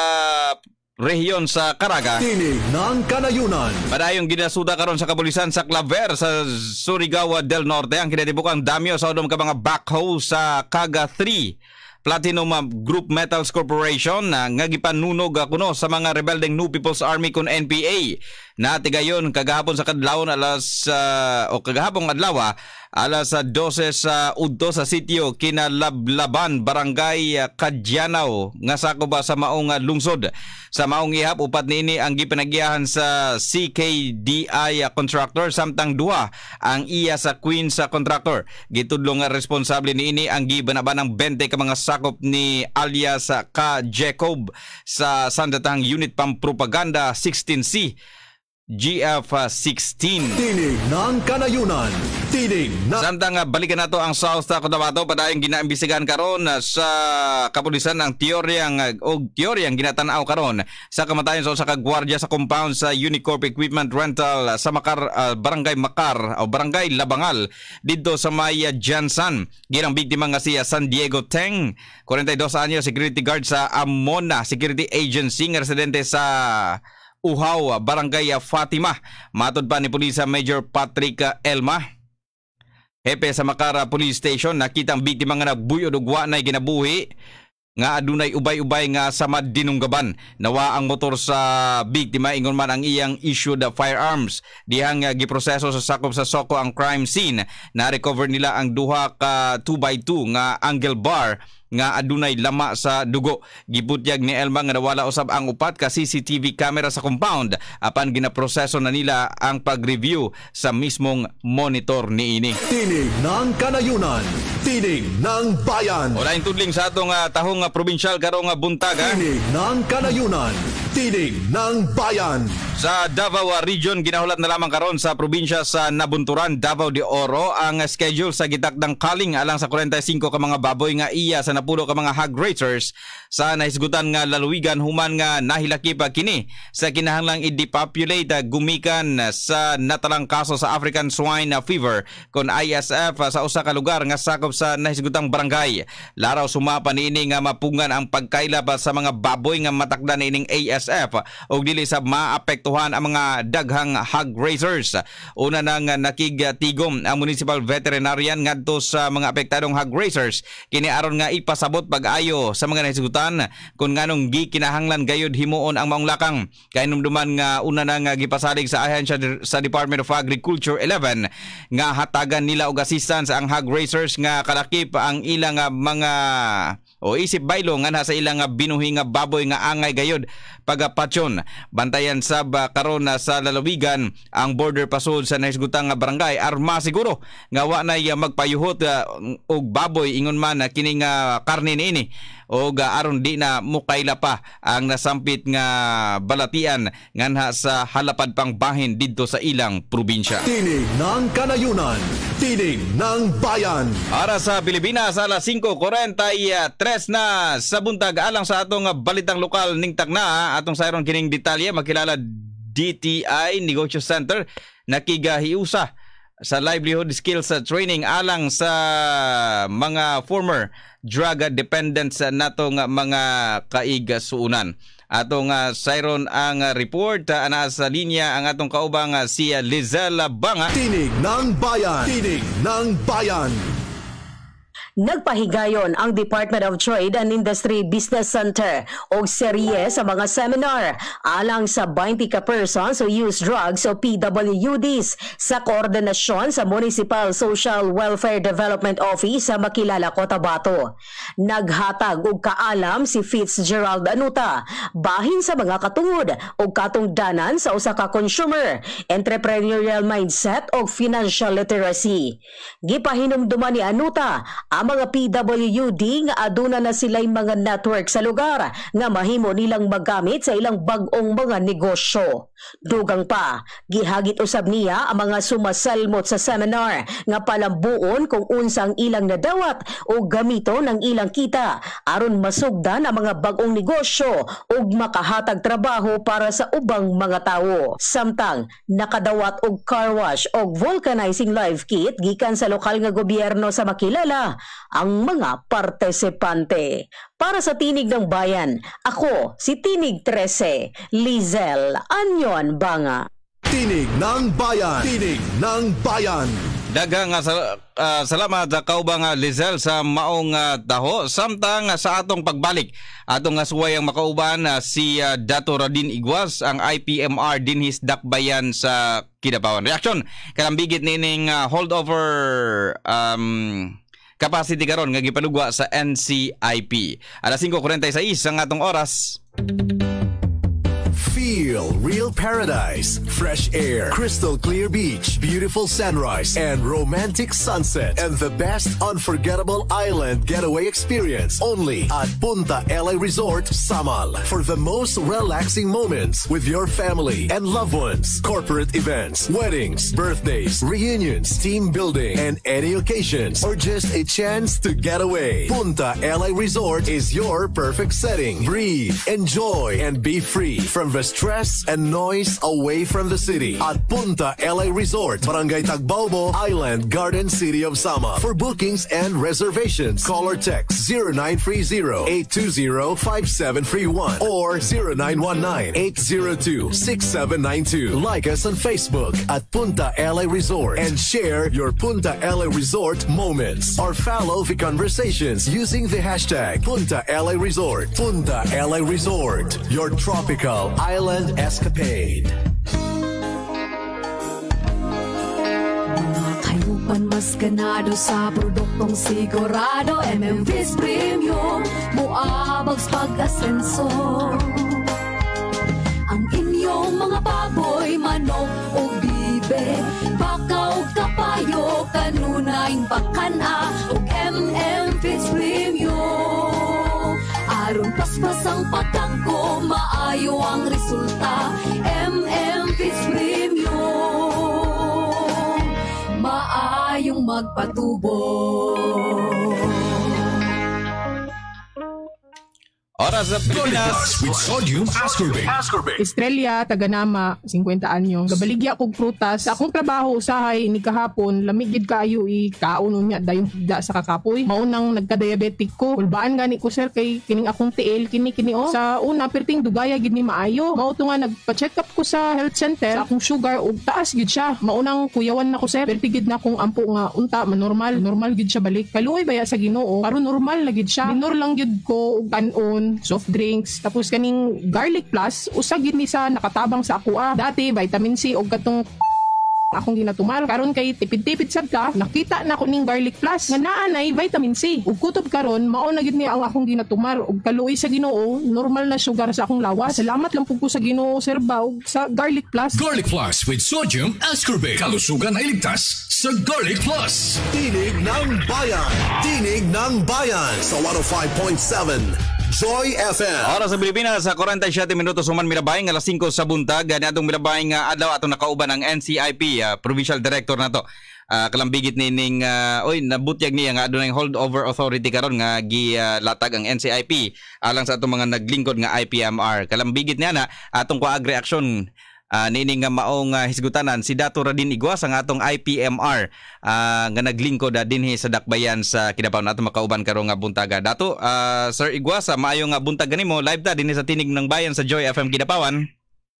rehiyon sa Caraga. Tinig ng Kanayunan. Padayong ginasuda karon sa kapulisan sa Claver sa Surigao del Norte ang kinatibukang damyo sa udom ka mga backhoe sa Kaga three Platinum Group Metals Corporation na nga gipanunog kuno sa mga rebeldeng New People's Army kun N P A na tigayon kagahapon sa kadlawon alas uh, o kagahapon adlaw alas dose sa udto sa sitio Kinalablaban, Barangay uh, Kadyanao nga sakop ba sa maong uh, lungsod. Sa maong ihap upat niini ang gipanagiyahan sa C K D I uh, contractor samtang duha ang iya sa Queen sa contractor. Gitudlo nga responsable niini ang gibanaban ng twenty ka mga sakop ni alias uh, Ka Jacob sa sandatang Unit Pampropaganda sixteen C G F sixteen. Tinig ng Kanayunan, Tinig na... Samtang uh, balikan nato ang South Cotabato, padayong ginaimbisigan karon uh, sa kapulisan ng teoryang uh, o teoryang ginatanaw karon sa kamatayon sa usa ka gwardiya sa compound sa Unicorp Equipment Rental uh, sa Makar, uh, Barangay Makar o Barangay Labangal dito sa may uh, Jansan. Ginang biktima nga siya San Diego Teng, forty-two anyos, security guard sa Amona Security Agency, nga residente sa Uhaw, Barangay Fatima. Matod pa ni Pulisa Major Patrick Elma, hepe sa Makara Police Station, nakita ang biktima nga nagbuyod ug wa nay ginabuhi nga adunay ubay-ubay nga samad dinunggaban. Nawa ang motor sa biktima ingon man ang iyang issued firearms. Dihang uh, giproseso sa sakop sa Soco ang crime scene. Na-recover nila ang duha ka two by two nga angle bar nga adunay lama sa dugo. Gibutyag ni Elma nga nawala usab ang upat ka C C T V camera sa compound apan ginaproseso na nila ang pag-review sa mismong monitor niini. Tinig ng kanayunan, tinig ng bayan. Wala yung tudling sa atong uh, tahong uh, probinsyal karong uh, buntag. Ha? Tinig ng kanayunan, tinig ng bayan. Sa Davao uh, Region, ginahulat na lamang karon sa probinsya sa Nabunturan, Davao de Oro ang uh, schedule sa gitakdang kaling alang sa forty-five ka mga baboy nga iya sa napulo ka mga hog raisers sa nahisgutan nga laluwigan human nga nahilakip kini sa kinahanglang i-depopulate uh, gumikan sa natalang kaso sa African swine fever kon I S F uh, sa usa ka lugar nga sakop sa nahisgutang barangay. Laraw sumapa niini nga mapungan ang pagkailap sa mga baboy nga matakda niining A S F og dili sa maapektuhan ang mga daghang hog raisers. Una nang nakigtigom ang municipal veterinarian ngadto sa mga apektadong hog raisers kini aron nga ipasabot pag-ayo sa mga nahisgutan kung nganong gikinahanglan gayud himuon ang maong lakang. Kay numduman nga una nang gipasalig sa ahensya sa Department of Agriculture eleven nga hatagan nila og assistance ang hog raisers nga kalakip ang ilang mga o isip baylo nga sa ilang binuhi nga baboy nga angay gayud pagapatyon. Bantayan sab karon sa lalawigan ang border patrol sa nahisgutang nga barangay arma siguro nga wa nay magpayuhot uh, og baboy ingon man uh, kining uh, karne niini og uh, aron di na mukaila pa ang nasampit nga balatian nganha sa halapad pang bahin didto sa ilang probinsya. Tinig ng kanayunan, tinig ng bayan. Para sa Pilipinas alas five forty-three na sa buntag alang sa atong balitang lokal ning tagna atong sayron kining detalye makilala D T I Negosyo Center nakigahiusa sa livelihood skills training alang sa mga former drug dependents natong mga kaigasuunan. Atong uh, sayron ang uh, report uh, ana sa linya ang atong kaubang uh, si uh, Lizelle Banga. Tinig ng bayan, tinig ng bayan. Nagpahigayon ang Department of Trade and Industry Business Center o serye sa mga seminar alang sa twenty ka persons who use drugs o P W Ds sa koordinasyon sa Municipal Social Welfare Development Office sa Makilala, Cotabato. Naghatag og kaalam si Fitzgerald Anuta bahin sa mga katungod o katungdanan sa usa ka consumer, entrepreneurial mindset o financial literacy. Gipahinumduman ni Anuta ang mga P W D nga aduna na sila'y mga network sa lugar nga mahimo nilang magamit sa ilang bag-ong mga negosyo. Dugang pa, gihagit usab niya ang mga sumasalmot sa seminar nga palambuon kung unsang ilang nadawat o gamito ng ilang kita aron masugdan ang mga bag-ong negosyo ug makahatag trabaho para sa ubang mga tawo. Samtang nakadawat og car wash og vulcanizing live kit gikan sa lokal nga gobyerno sa Makilala ang mga partisipante. Para sa Tinig ng Bayan, ako si Tinig thirteen, Lizelle Anyon Banga. Tinig ng Bayan, Tinig ng Bayan. Daghang uh, uh, salamat sa kaubang uh, Lizelle sa maong uh, taho. Samtang uh, sa atong pagbalik, atong uh, suwayang makauban uh, si uh, Dato Radin Iguaz, ang I P M R dinhis dakbayan sa Kidapawan. Reaksyon, kalambigit nining uh, holdover um, capacity karon nga gipanugwa sa N C I P. alas five forty-six ang atong oras. Feel real paradise, fresh air, crystal clear beach, beautiful sunrise, and romantic sunset, and the best unforgettable island getaway experience only at Punta L A Resort, Samal. For the most relaxing moments with your family and loved ones, corporate events, weddings, birthdays, reunions, team building, and any occasions, or just a chance to get away. Punta L A Resort is your perfect setting. Breathe, enjoy, and be free from restrictions stress and noise away from the city at Punta L A Resort, Barangay Tagbaobo Island, Garden City of Sama. For bookings and reservations, call or text zero nine three zero, eight two zero, five seven three one or zero nine one nine, eight zero two, six seven nine two. Like us on Facebook at Punta L A Resort and share your Punta L A Resort moments or follow the conversations using the hashtag Punta L A Resort. Punta L A Resort, your tropical island escapade. Hayupan mas ganado sa produktong sigurado, M M V's Premium, muabags pag-asenso. Ang inyong mga baboy, manok o bibe, bakaw kapayo, kanunaing bakana o M M V's Premium. Aron paspas ang pagkangko, maayo ang resulta, M M V's Premium, maayong magpatubo. Oras sa Pilipinas with sodium ascorbate. Estrella, taganama, fifty anyo. Gabaligya kog prutas. Sa akong trabaho usahay ni kahapon, lamigid kaayo i kaon unya dayon da sa kakapoy. Maunang nagka-diabetic ko. Ulbaan gani ko sir kay kining akong tiil kini kini o. Sa una perting dugaya gid ni maayo. Mao to nga nagpa-check up ko sa health center. Sa akong sugar ug taas gid siya. Maunang kuyawan na ko sir. Pertigid na akong ampo nga unta manormal. Normal gid siya balik. Kaluoy baya sa Ginoo. Karon normal na gid siya. Minor lang gid ko og kanon, soft drinks, tapos kaning garlic plus usa gid ni sa nakatabang sa ako ah. Dati vitamin C og katong akong ginatumar. Karon kay tipid-tipid sad ka, nakita na ko ning garlic plus nga naa nay vitamin C. Ug kutob karon mao na gid ni ang akong ginatumar ug kaluoy sa Ginoo, normal na sugar sa akong lawas. Salamat lang pug ko sa Ginoo sir ba ug sa garlic plus. Garlic Plus with sodium ascorbate. Kalusugan ay ligtas sa Garlic Plus. Tinig ng Bayan. Tinig ng Bayan sa one oh five point seven Joy F M. Oras sa Pilipinas sa forty-seven minutos human milabay nga alas five sa buntag. Gani atong milabay nga adlaw atong nakauban ang N C I P, uh, Provincial Director nato. Uh, kalambigit ni ning uh, oy nabutyag niya nga adunay holdover authority karon nga gilatag uh, ang N C I P alang sa atong mga naglingkod nga I P M R. Kalambigit niya na atong kuag reaksyon Uh, nini nga maong uh, hisgutanan si Dato Radin Iguas ang atong I P M R uh, nga naglingkod uh, dinhi sa dakbayan sa Kidapaw nato makauban karon nga buntaga. Dato uh, Sir Iguas, uh, maayo nga buntag kanimo live ta dinhi sa Tinig ng Bayan sa Joy F M Kidapawan.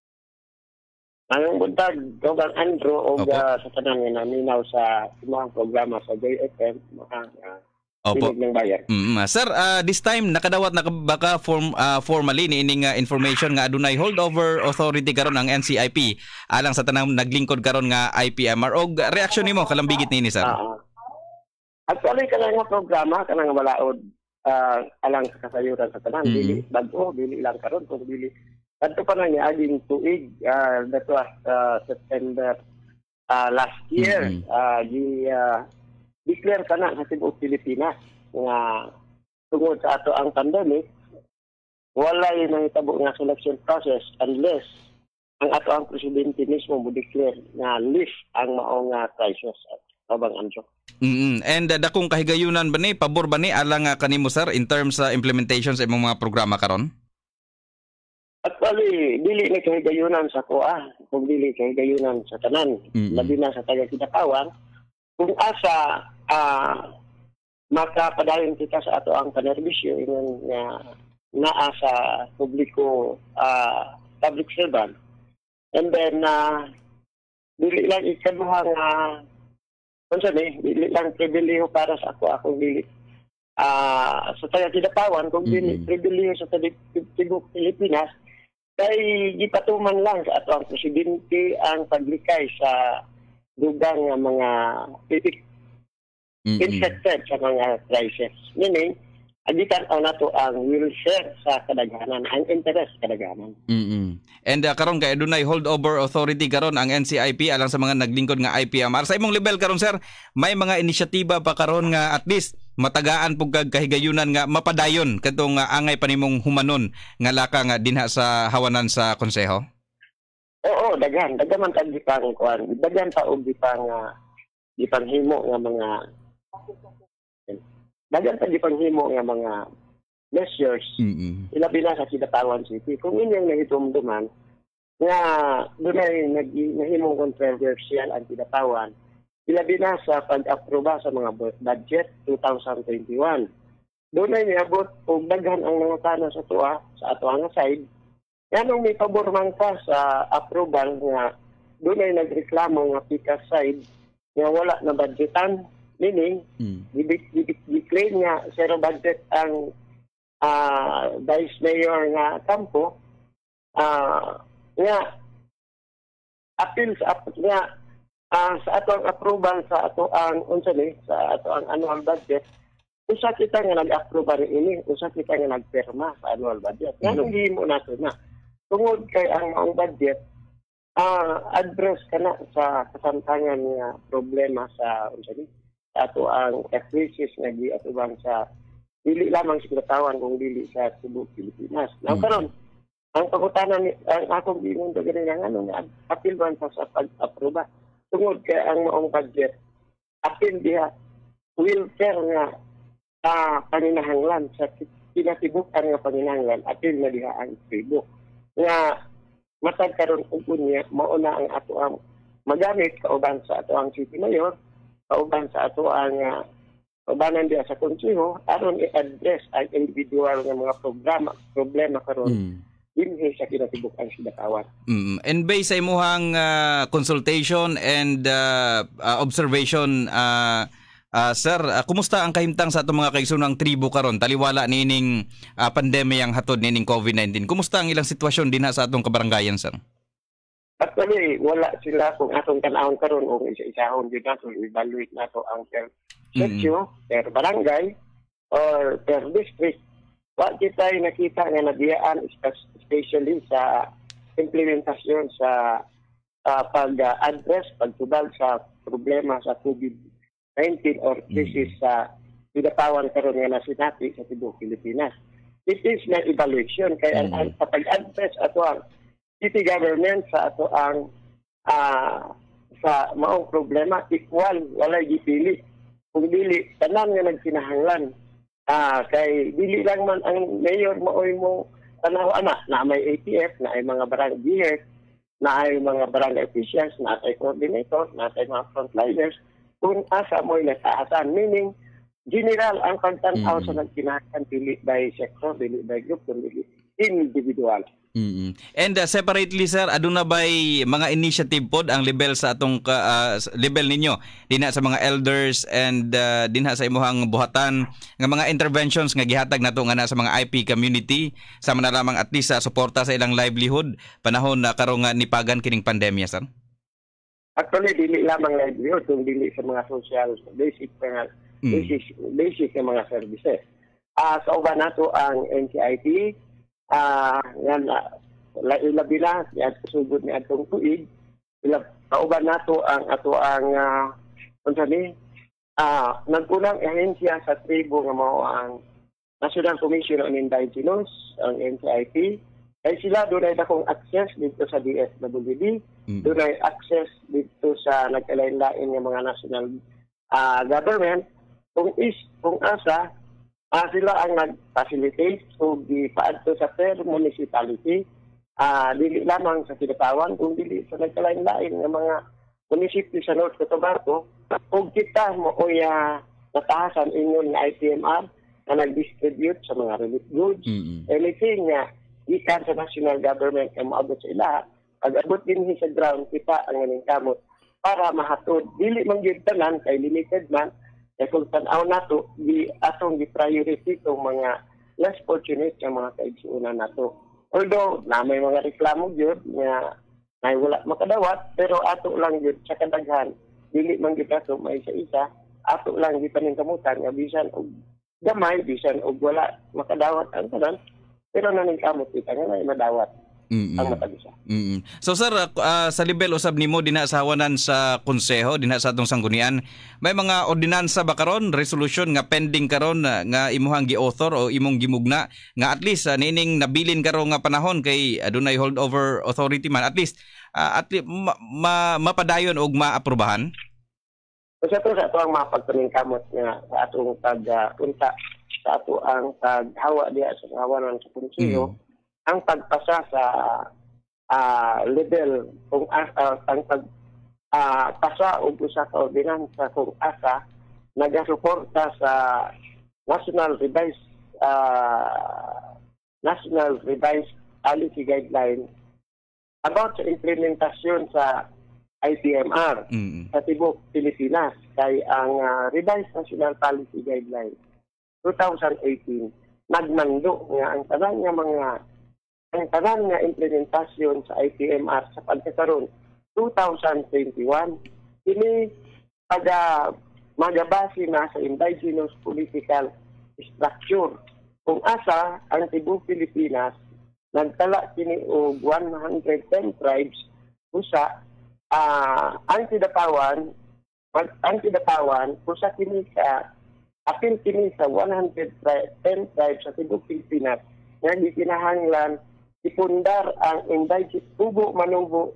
Ang buntag Dogang Andrew og uh, sa tanan nga naminaw sa mga programa sa Joy F M mga uh, Opo. Tinig ng Bayan. Mm-hmm. Sir, uh, this time nakadawat na baka form uh, formally niining uh, information nga adunay holdover authority karon ang N C I P alang sa tanang naglingkod karon nga I P M R og reaksyon nimo kalambigit niini sir. Uh, actually kana nga programa kana nga balaod uh, alang sa kasayuran sa tanan, mm-hmm. dili bag-o dili lang karon kung dili kadto pa na niya aging tuig uh, that was uh, September uh, last year, mm-hmm. uh, di uh, declare ka na sa tibuok Pilipinas nga tungod sa ato ang pandemic, wala yung nangitabo nga selection process unless ang ato ang presidente mismo mo declare na lift ang maong uh, crisis at tabang anjo. Mm-hmm. And uh, dakong kahigayunan ba ni, pabor ba ni alang uh, kanimo sir in terms sa uh, implementation sa imong mga programa karon? Actually, dili ni kahigayunan sa ko ah, kung dili kahigayunan sa tanan, mm-hmm. labi na sa taga Kidapawan. Kung asa uh, makapadayon kita sa ato ang panerbisyo ingon nga naa sa publiko uh, public servant, and then uh, dili lang ikaduha nga unsa ni dili lang pribilehiyo para sa ako akong dili uh, sa taga Kidapawan kung dili mm-hmm. pribilehiyo sa tibuok Pilipinas kay gipatuman lang sa ato ang presidente ang paglikay sa dugang nga mga pitik mm-hmm. infected sa mga crisis. Meaning, agitan o nato ang will share sa kadaghanan, ang interest kadaghanan. Mm-hmm. And uh, karon kay adunay holdover authority karon ang N C I P alang sa mga naglingkod nga I P M R. Sa imong level karon sir, may mga inisyatiba pa karon nga at least matagaan pug kahigayunan nga mapadayon kadtong uh, angay panimong humanon nga laka nga dinha sa hawanan sa konseho? Oo, daghan. Daghan man tag gipang kuan. Daghan pa og gipang uh, gipanghimo nga mga daghan pa gipanghimo nga mga measures. Mm-hmm. Ilabi na sa Kidapawan City. Kung inyong nahitumduman, nga doon ay nahimong controversial ang tinatawan. Ilabi na sa pag-aproba sa mga budget twenty twenty-one. Doon ay niabot o daghan ang mga kana sa tuwa, sa ato nga side. Yanong may pabor man ka sa approval nga doon ay nagreklamo nga pika side nga wala na budgetan. Meaning, mm. i-declare nga zero budget ang uh, Vice Mayor nga Campo, uh, nga appeal sa nga uh, sa ato ang approval sa ato ang unsa ni sa ato ang annual budget, usa kita nga nag-approve rin ini, usa kita nga nagpirma sa annual budget. Mm. Nga himo nato na tungod kay ang maong budget uh, address kana sa kasamtangan nga problema sa unsa ni ato ang crisis nga gi atubang sa dili lamang sa kinatawan kung dili sa tibuok Pilipinas. Now mm. karon ang pagutanan ni ang akong giingon do gani nga ano nga apil man sa pag-aproba tungod kay ang maong budget apil diha welfare nga uh, paninahanglan sa kinatibuk-an nga paninahanglan apil na diha ang tibuok nga matag karon ug unya mao na ang ato ang magamit kauban sa ato ang city mayor kauban sa ato ang uh, kaubanan diya sa konseho aron i-address ang individual nga mga programa problema karon mm. dinhi sa kinatibuk-an sidatawan. Mm. And based sa imuhang uh, consultation and uh, uh, observation uh, uh, sir, uh, kumusta ang kahimtang sa ato mga kaigsunang tribo karon taliwala nining uh, pandemyang hatod nining COVID nineteen? Kumusta ang ilang sitwasyon dinha sa atong kabarangayan, sir? Actually, wala sila kung atong tanawon karon o isa-isahon din nato, evaluate nato ang per section, mm-hmm. per barangay, or per district. Wa kita nakita nga nabiyaan especially sa implementasyon sa uh, pag-address, pagtubag sa problema sa COVID nineteen or crisis mm-hmm. sa pidatawan karon nga nasinati sa tibuok Pilipinas. It is na evaluation kaya mm-hmm. ang pag-address ato ang city government sa ato ang uh, sa maong problema equal walay gipili kung dili tanan nga nagkinahanglan ah uh, kay dili lang man ang mayor maoy mo tanaw ana na may A T F na ay mga barangay na ay mga barangay officials na ay coordinator na ay mga frontliners kung asa mo'y nataasan meaning general ang pagtanaw mm-hmm. sa nagkinahanglan dili by sector dili by group dili individual. Mm-hmm. And uh, separately sir, aduna ba'y mga initiative pod ang level sa atong uh, level ninyo dinha sa mga elders and uh, dinha sa imuhang buhatan nga mga interventions nga gihatag nato nga na sa mga I P community sama na lamang at least sa uh, suporta sa ilang livelihood panahon na karon nga nipagan kining pandemya, sir? Actually dili lamang livelihood kung dili sa mga social basic mga mm. basic basic nga mga services. Ah uh, sa uban nato ang N C I P ah uh, yan uh, labi na at sugod ni atong tuig ila kauban nato ang ato ang uh, unsa ni ah uh, nagkunang ahensya sa tribo nga mao ang National Commission on Indigenous ang N C I P ay sila doon ay dakong access dito sa D S W D mm. doon ay access dito sa nagkalain-lain nga mga national uh, government kung is kung asa Uh, sila ang nag-facilitate so di paadto sa per municipality uh, dili lamang sa Kidapawan kung dili sa nagkalain-lain ng mga munisipyo sa North Cotabato kung kita mo o uh, natahasan inyon ng I T M R na nag-distribute sa mga relief goods mm-hmm. anything nga ikan sa national government na maabot sa ila pag-abot din sa ground kita ang nganing kamot para mahatod dili man gyud tanan kay limited man. E kung tanaw nato, di atong di priority itong mga less fortunate ng mga kaigsuunan nato. Although, na may mga reklamo yun, nga may wala makadawat, pero ato lang yun sa kadaghan. Dili man yun ato, may isa-isa, ato lang yun paningkamutan, nga bisan o gamay, bisan o wala makadawat ang tanan, pero naningkamot kita nga may madawat. Mm-mm. Ang matagisa. Mm-mm. So sir, uh, sa level usab nimo dinha sa hawanan sa konseho dinha sa atong sanggunian, may mga ordinansa ba karon, resolution nga pending karon uh, nga imuhang gi-author o imong gimugna nga at least uh, nining nabilin karon nga panahon kay adunay uh, holdover authority man at least uh, at least ma, ma, mapadayon og maaprubahan? Kasi ito sa ato ang mapagpaningkamot nga sa atong pag-punta uh, sa ato ang paghawa diya sa hawanan sa konseho. Mm. Ang pagpasa sa uh, level kung asa ang pag uh, pasa og usa ka ordinansa kung asa nagasuporta sa National Revised uh, National Revised Policy Guideline about sa implementasyon sa I P M R Mm-hmm. sa tibok Pilipinas kay ang uh, Revised National Policy Guideline twenty eighteen nagmando nga ang tanan nga mga ang tanan nga implementasyon sa I P M R sa pagkakaroon twenty twenty-one kini pada magabase na sa indigenous political structure kung asa ang tibok Pilipinas nagtala kini og one hundred ten tribes usa uh, ang tidapawan ang tidapawan usa kini sa apil kini sa one hundred ten tribes sa tibok Pilipinas nga gikinahanglan ipundar ang indigenous tubo manubo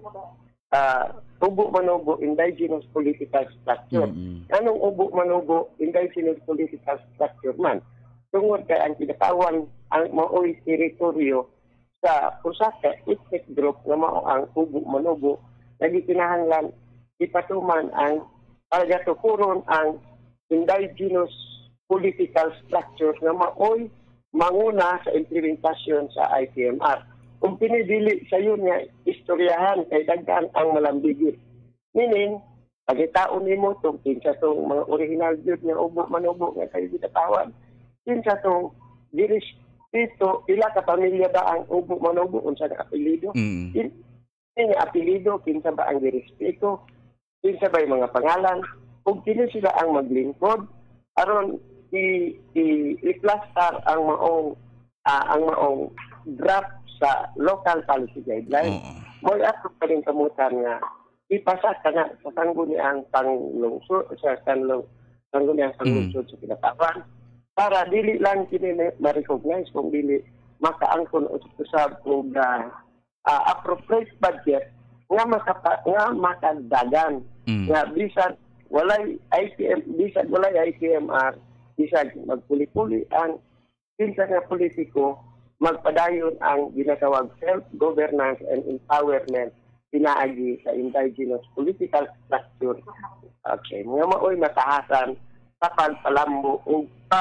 uh, tubo manubo indigenous political structure. Mm-hmm. Anong ubo manubo indigenous political structure man? Tungod kay ang tidapawan ang maoy teritoryo sa usa ka ethnic group nga mao ang ubo manubo lagi kinahanglan ipatuman ang pagatukuron ang indigenous political structure nga maoy manguna sa implementasyon sa I P M R. Kung pinidili sa yun nga istoryahan kay daghan ang malambigit. Meaning, pagitaon nimo tong kinsa tong mga original jud nga ubo manubo nga kayo gitatawan. Kinsa tong diris dito, pila ka pamilya ba ang ubo manubo unsa ka apelyido? Mm. Kini apelyido kinsa ba ang direspeto? Kinsa ba yung mga pangalan? Ug kini sila ang maglingkod aron i i i-plaster ang maong uh, ang maong draft sa local policy guideline. Mo mm. ato pa rin kamutan nga ipasa ka na sa sangguni ang panglungsod sa kanlong sangguni ang panglungsod mm. sa kinatawan para dili lang kini ma-recognize kung dili makaangkon usab og uh, uh, appropriate budget nga makapa nga makadagan mm. nga bisan walay I P M bisan walay I P M R bisan magpuli-puli ang kinsa nga politiko magpadayon ang ginatawag self-governance and empowerment pinaagi sa indigenous political structure. Okay, mga maoy matahasan sa pagpalambo o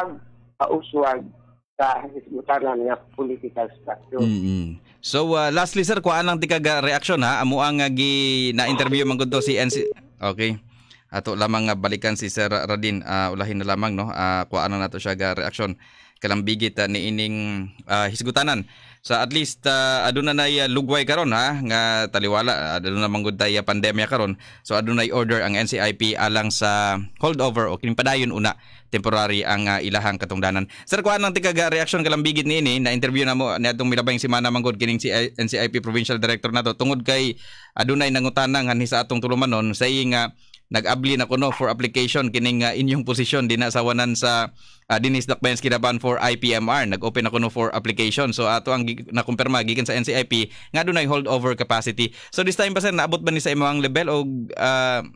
pagpauswag sa hisgutanan nga political structure. Mm-hmm. So, uh, lastly sir, kuhaan lang tikaga reaksyon ha? Amo ang uh, gi na-interview man gud to si N C... Okay. Ato lamang uh, balikan si Sir Radin. Uh, ulahin na lamang, no? Uh, kuhaan na nato siya ga reaksyon. Kalambigit uh, ni ining uh, hisgutanan sa at least uh, aduna nay uh, lugway karon ha nga taliwala aduna manggod tay uh, pandemya karon, so adunay order ang N C I P alang sa holdover o kinpadayon una temporary ang uh, ilahang katungdanan. Sir, kuan lang tika reaction kalambigit ni ini na interview na mo niadtong milabayng semana manggod kining si N C I P provincial director nato tungod kay adunay nangutanang anhi sa atong tulumanon saying nga uh, nag-abli na kuno for application kining uh, inyong posisyon dinasawanan sa uh, Dinis Dakbayans Kidapan for I P M R. Nag-open na kuno for application. So ato ang nakumpirma gikan sa N C I P nga dunay holdover capacity. So this time pa sir, naabot ba ni sa imong level o uh,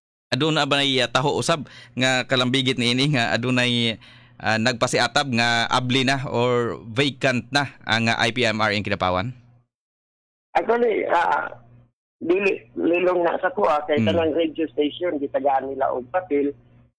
aduna ba nay uh, taho usab nga kalambigit ni ini nga adunay uh, nagpasiatab nga abli na or vacant na ang uh, I P M R in Kidapawan? Actually, uh, dili lilong na sa kuha kay mm. kanang radio station gitagaan nila og papel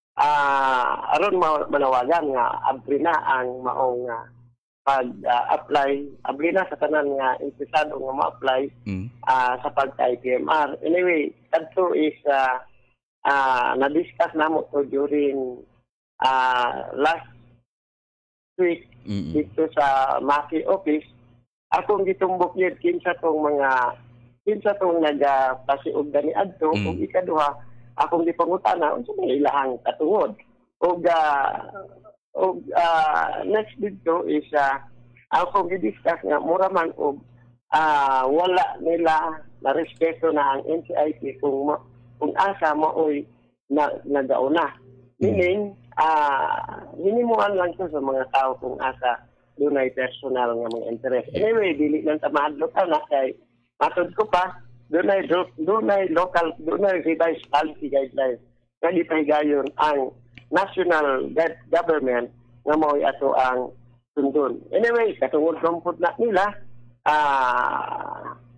ah uh, aron manawagan nga abri na ang maong uh, pag uh, apply abri na sa tanan nga interesado nga ma-apply mm. uh, sa pag I P M R. Anyway, kadto is uh, uh, na-discuss namo to during uh, last week mm-hmm. dito sa Maki office. Akong gitumbok yun kinsa tong mga kinsa tong nagapasiog gani adto mm. ug ikaduha akong gipangutana unsa may ilahang katungod ug uh, ug uh, next dito is uh, akong gidiscuss nga mura man og uh, wala nila na respeto na ang N C I P kung ma, kung asa maoy na nagauna. Meaning uh, hinimuan lang ko sa mga tao kung asa dunay personal nga mga interest. Anyway, dili lang ta mahadlok na kay matod ko pa, dunay dunay local, dunay revised policy guidelines nga gipahigayon ang national government nga mao'y ato ang sundon. Anyway, katungod kumput na nila, uh,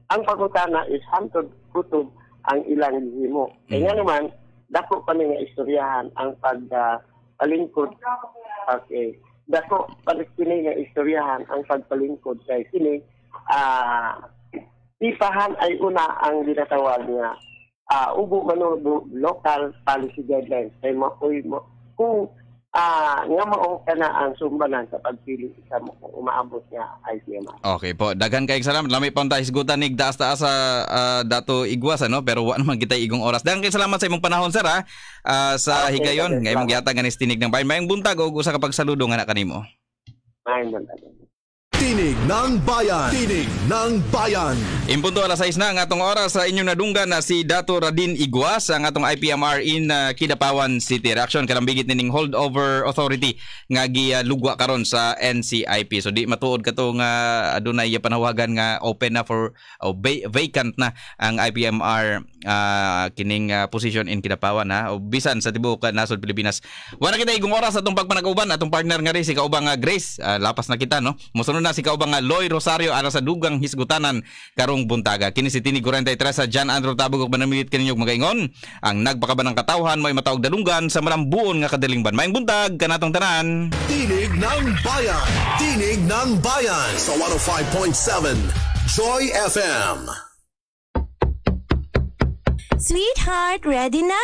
ang pangutana is hantod kutob ang ilang gihimo. Mm. Kaya naman, dako pa nga istoryahan ang pagpalingkod. Okay. Dako pa kini nga istoryahan ang pagpalingkod kay kini ah ipahan ay una ang ginatawag nga uh, ubo manubo local policy guidelines kay maoy mo kung Ah, nga maong kanaan sumbanan sa pagpili sa mo kung umaabot niya I C M R. Okay po, daghan kayong salamat. Lami pa tayo hisgutan nig daas-taas sa uh, dato igwas ano, pero wa naman kita igong oras. Daghan kayong salamat sa imong panahon sir ha. Uh, sa okay, higayon ngay mong gihatag ganis tinig ng bayan. Mayong buntag og usa ka pagsaludo nga na kanimo. Mayong buntag. Tinig ng Bayan. Tinig ng Bayan. Impunto alas sais na ang atong oras sa inyong nadunggan na si Dato Radin Iguas, ang atong I P M R in uh, Kidapawan City. Reaction kalambigit nining holdover authority nga gilugwa karon sa N C I P. So di matuod kato nga adunay panawagan nga open na for oh, va- vacant na ang I P M R uh, kining uh, position in Kidapawan ha. O bisan sa tibuok nasod Pilipinas. Wala kita igong oras atong pagpanag-uban atong partner nga ri si kaubang uh, Grace. Uh, lapas na kita no. Musunod na si kaubang Loy Rosario ara sa dugang hisgutanan karong buntaga. Kini si Tinig forty-three sa John Andrew Tabog ug manamilit kaninyog magaingon ang nagpakabanang katawhan may matawag dalunggan sa malambuon nga kadalingban. Maayong buntag kanatong tanan. Tinig ng Bayan. Tinig ng Bayan sa one oh five point seven Joy F M. Sweetheart, ready na!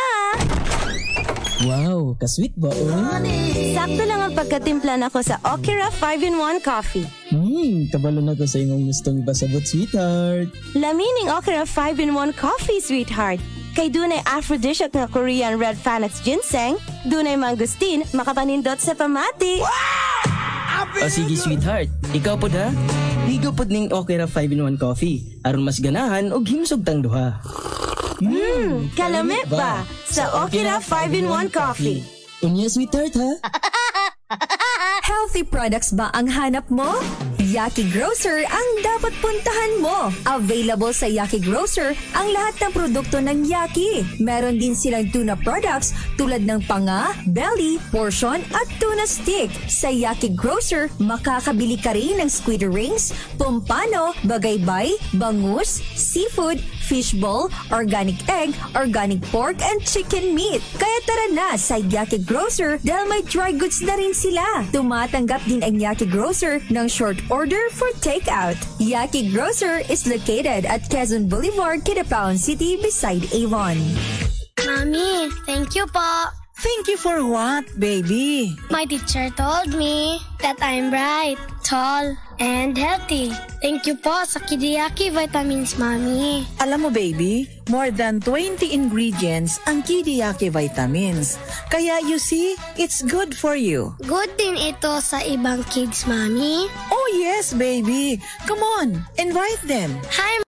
Wow, ka-sweet ba oh? Sakto lang ang pagkatimpla nako sa Okira five in one coffee. Hmm, kabalo na ko sa imong gustong ibasabot, sweetheart. Lamining Okira five in one coffee, sweetheart. Kay dunay aphrodisiac nga Korean red Phoenix ginseng, dunay mangosteen, makapanindot sa pamati. Wow! O sige, sweetheart. Ikaw po da? Ligo po ning Okira five in one coffee. Aron mas ganahan og himsog tang duha. Hmm, kalami ba sa Okira five in one coffee? Unya, sweetheart, ha? Healthy products ba ang hanap mo? Yaki Grocer ang dapat puntahan mo. Available sa Yaki Grocer ang lahat ng produkto ng Yaki. Meron din silang tuna products tulad ng panga, belly, portion at tuna stick. Sa Yaki Grocer, makakabili ka rin ng squid rings, pompano, bagaybay, bangus, seafood, fishball, organic egg, organic pork, and chicken meat. Kaya tara na sa Yaki Grocer dahil may dry goods na rin sila. Tumatanggap din ang Yaki Grocer ng short order for takeout. Yaki Grocer is located at Quezon Boulevard, Kidapawan City beside Avon. Mommy, thank you po. Thank you for what, baby? My teacher told me that I'm bright, tall, and healthy. Thank you po sa Kidiyaki Vitamins, Mommy. Alam mo, baby, more than twenty ingredients ang Kidiyaki Vitamins. Kaya you see, it's good for you. Good din ito sa ibang kids, Mommy. Oh yes, baby. Come on, invite them. Hi,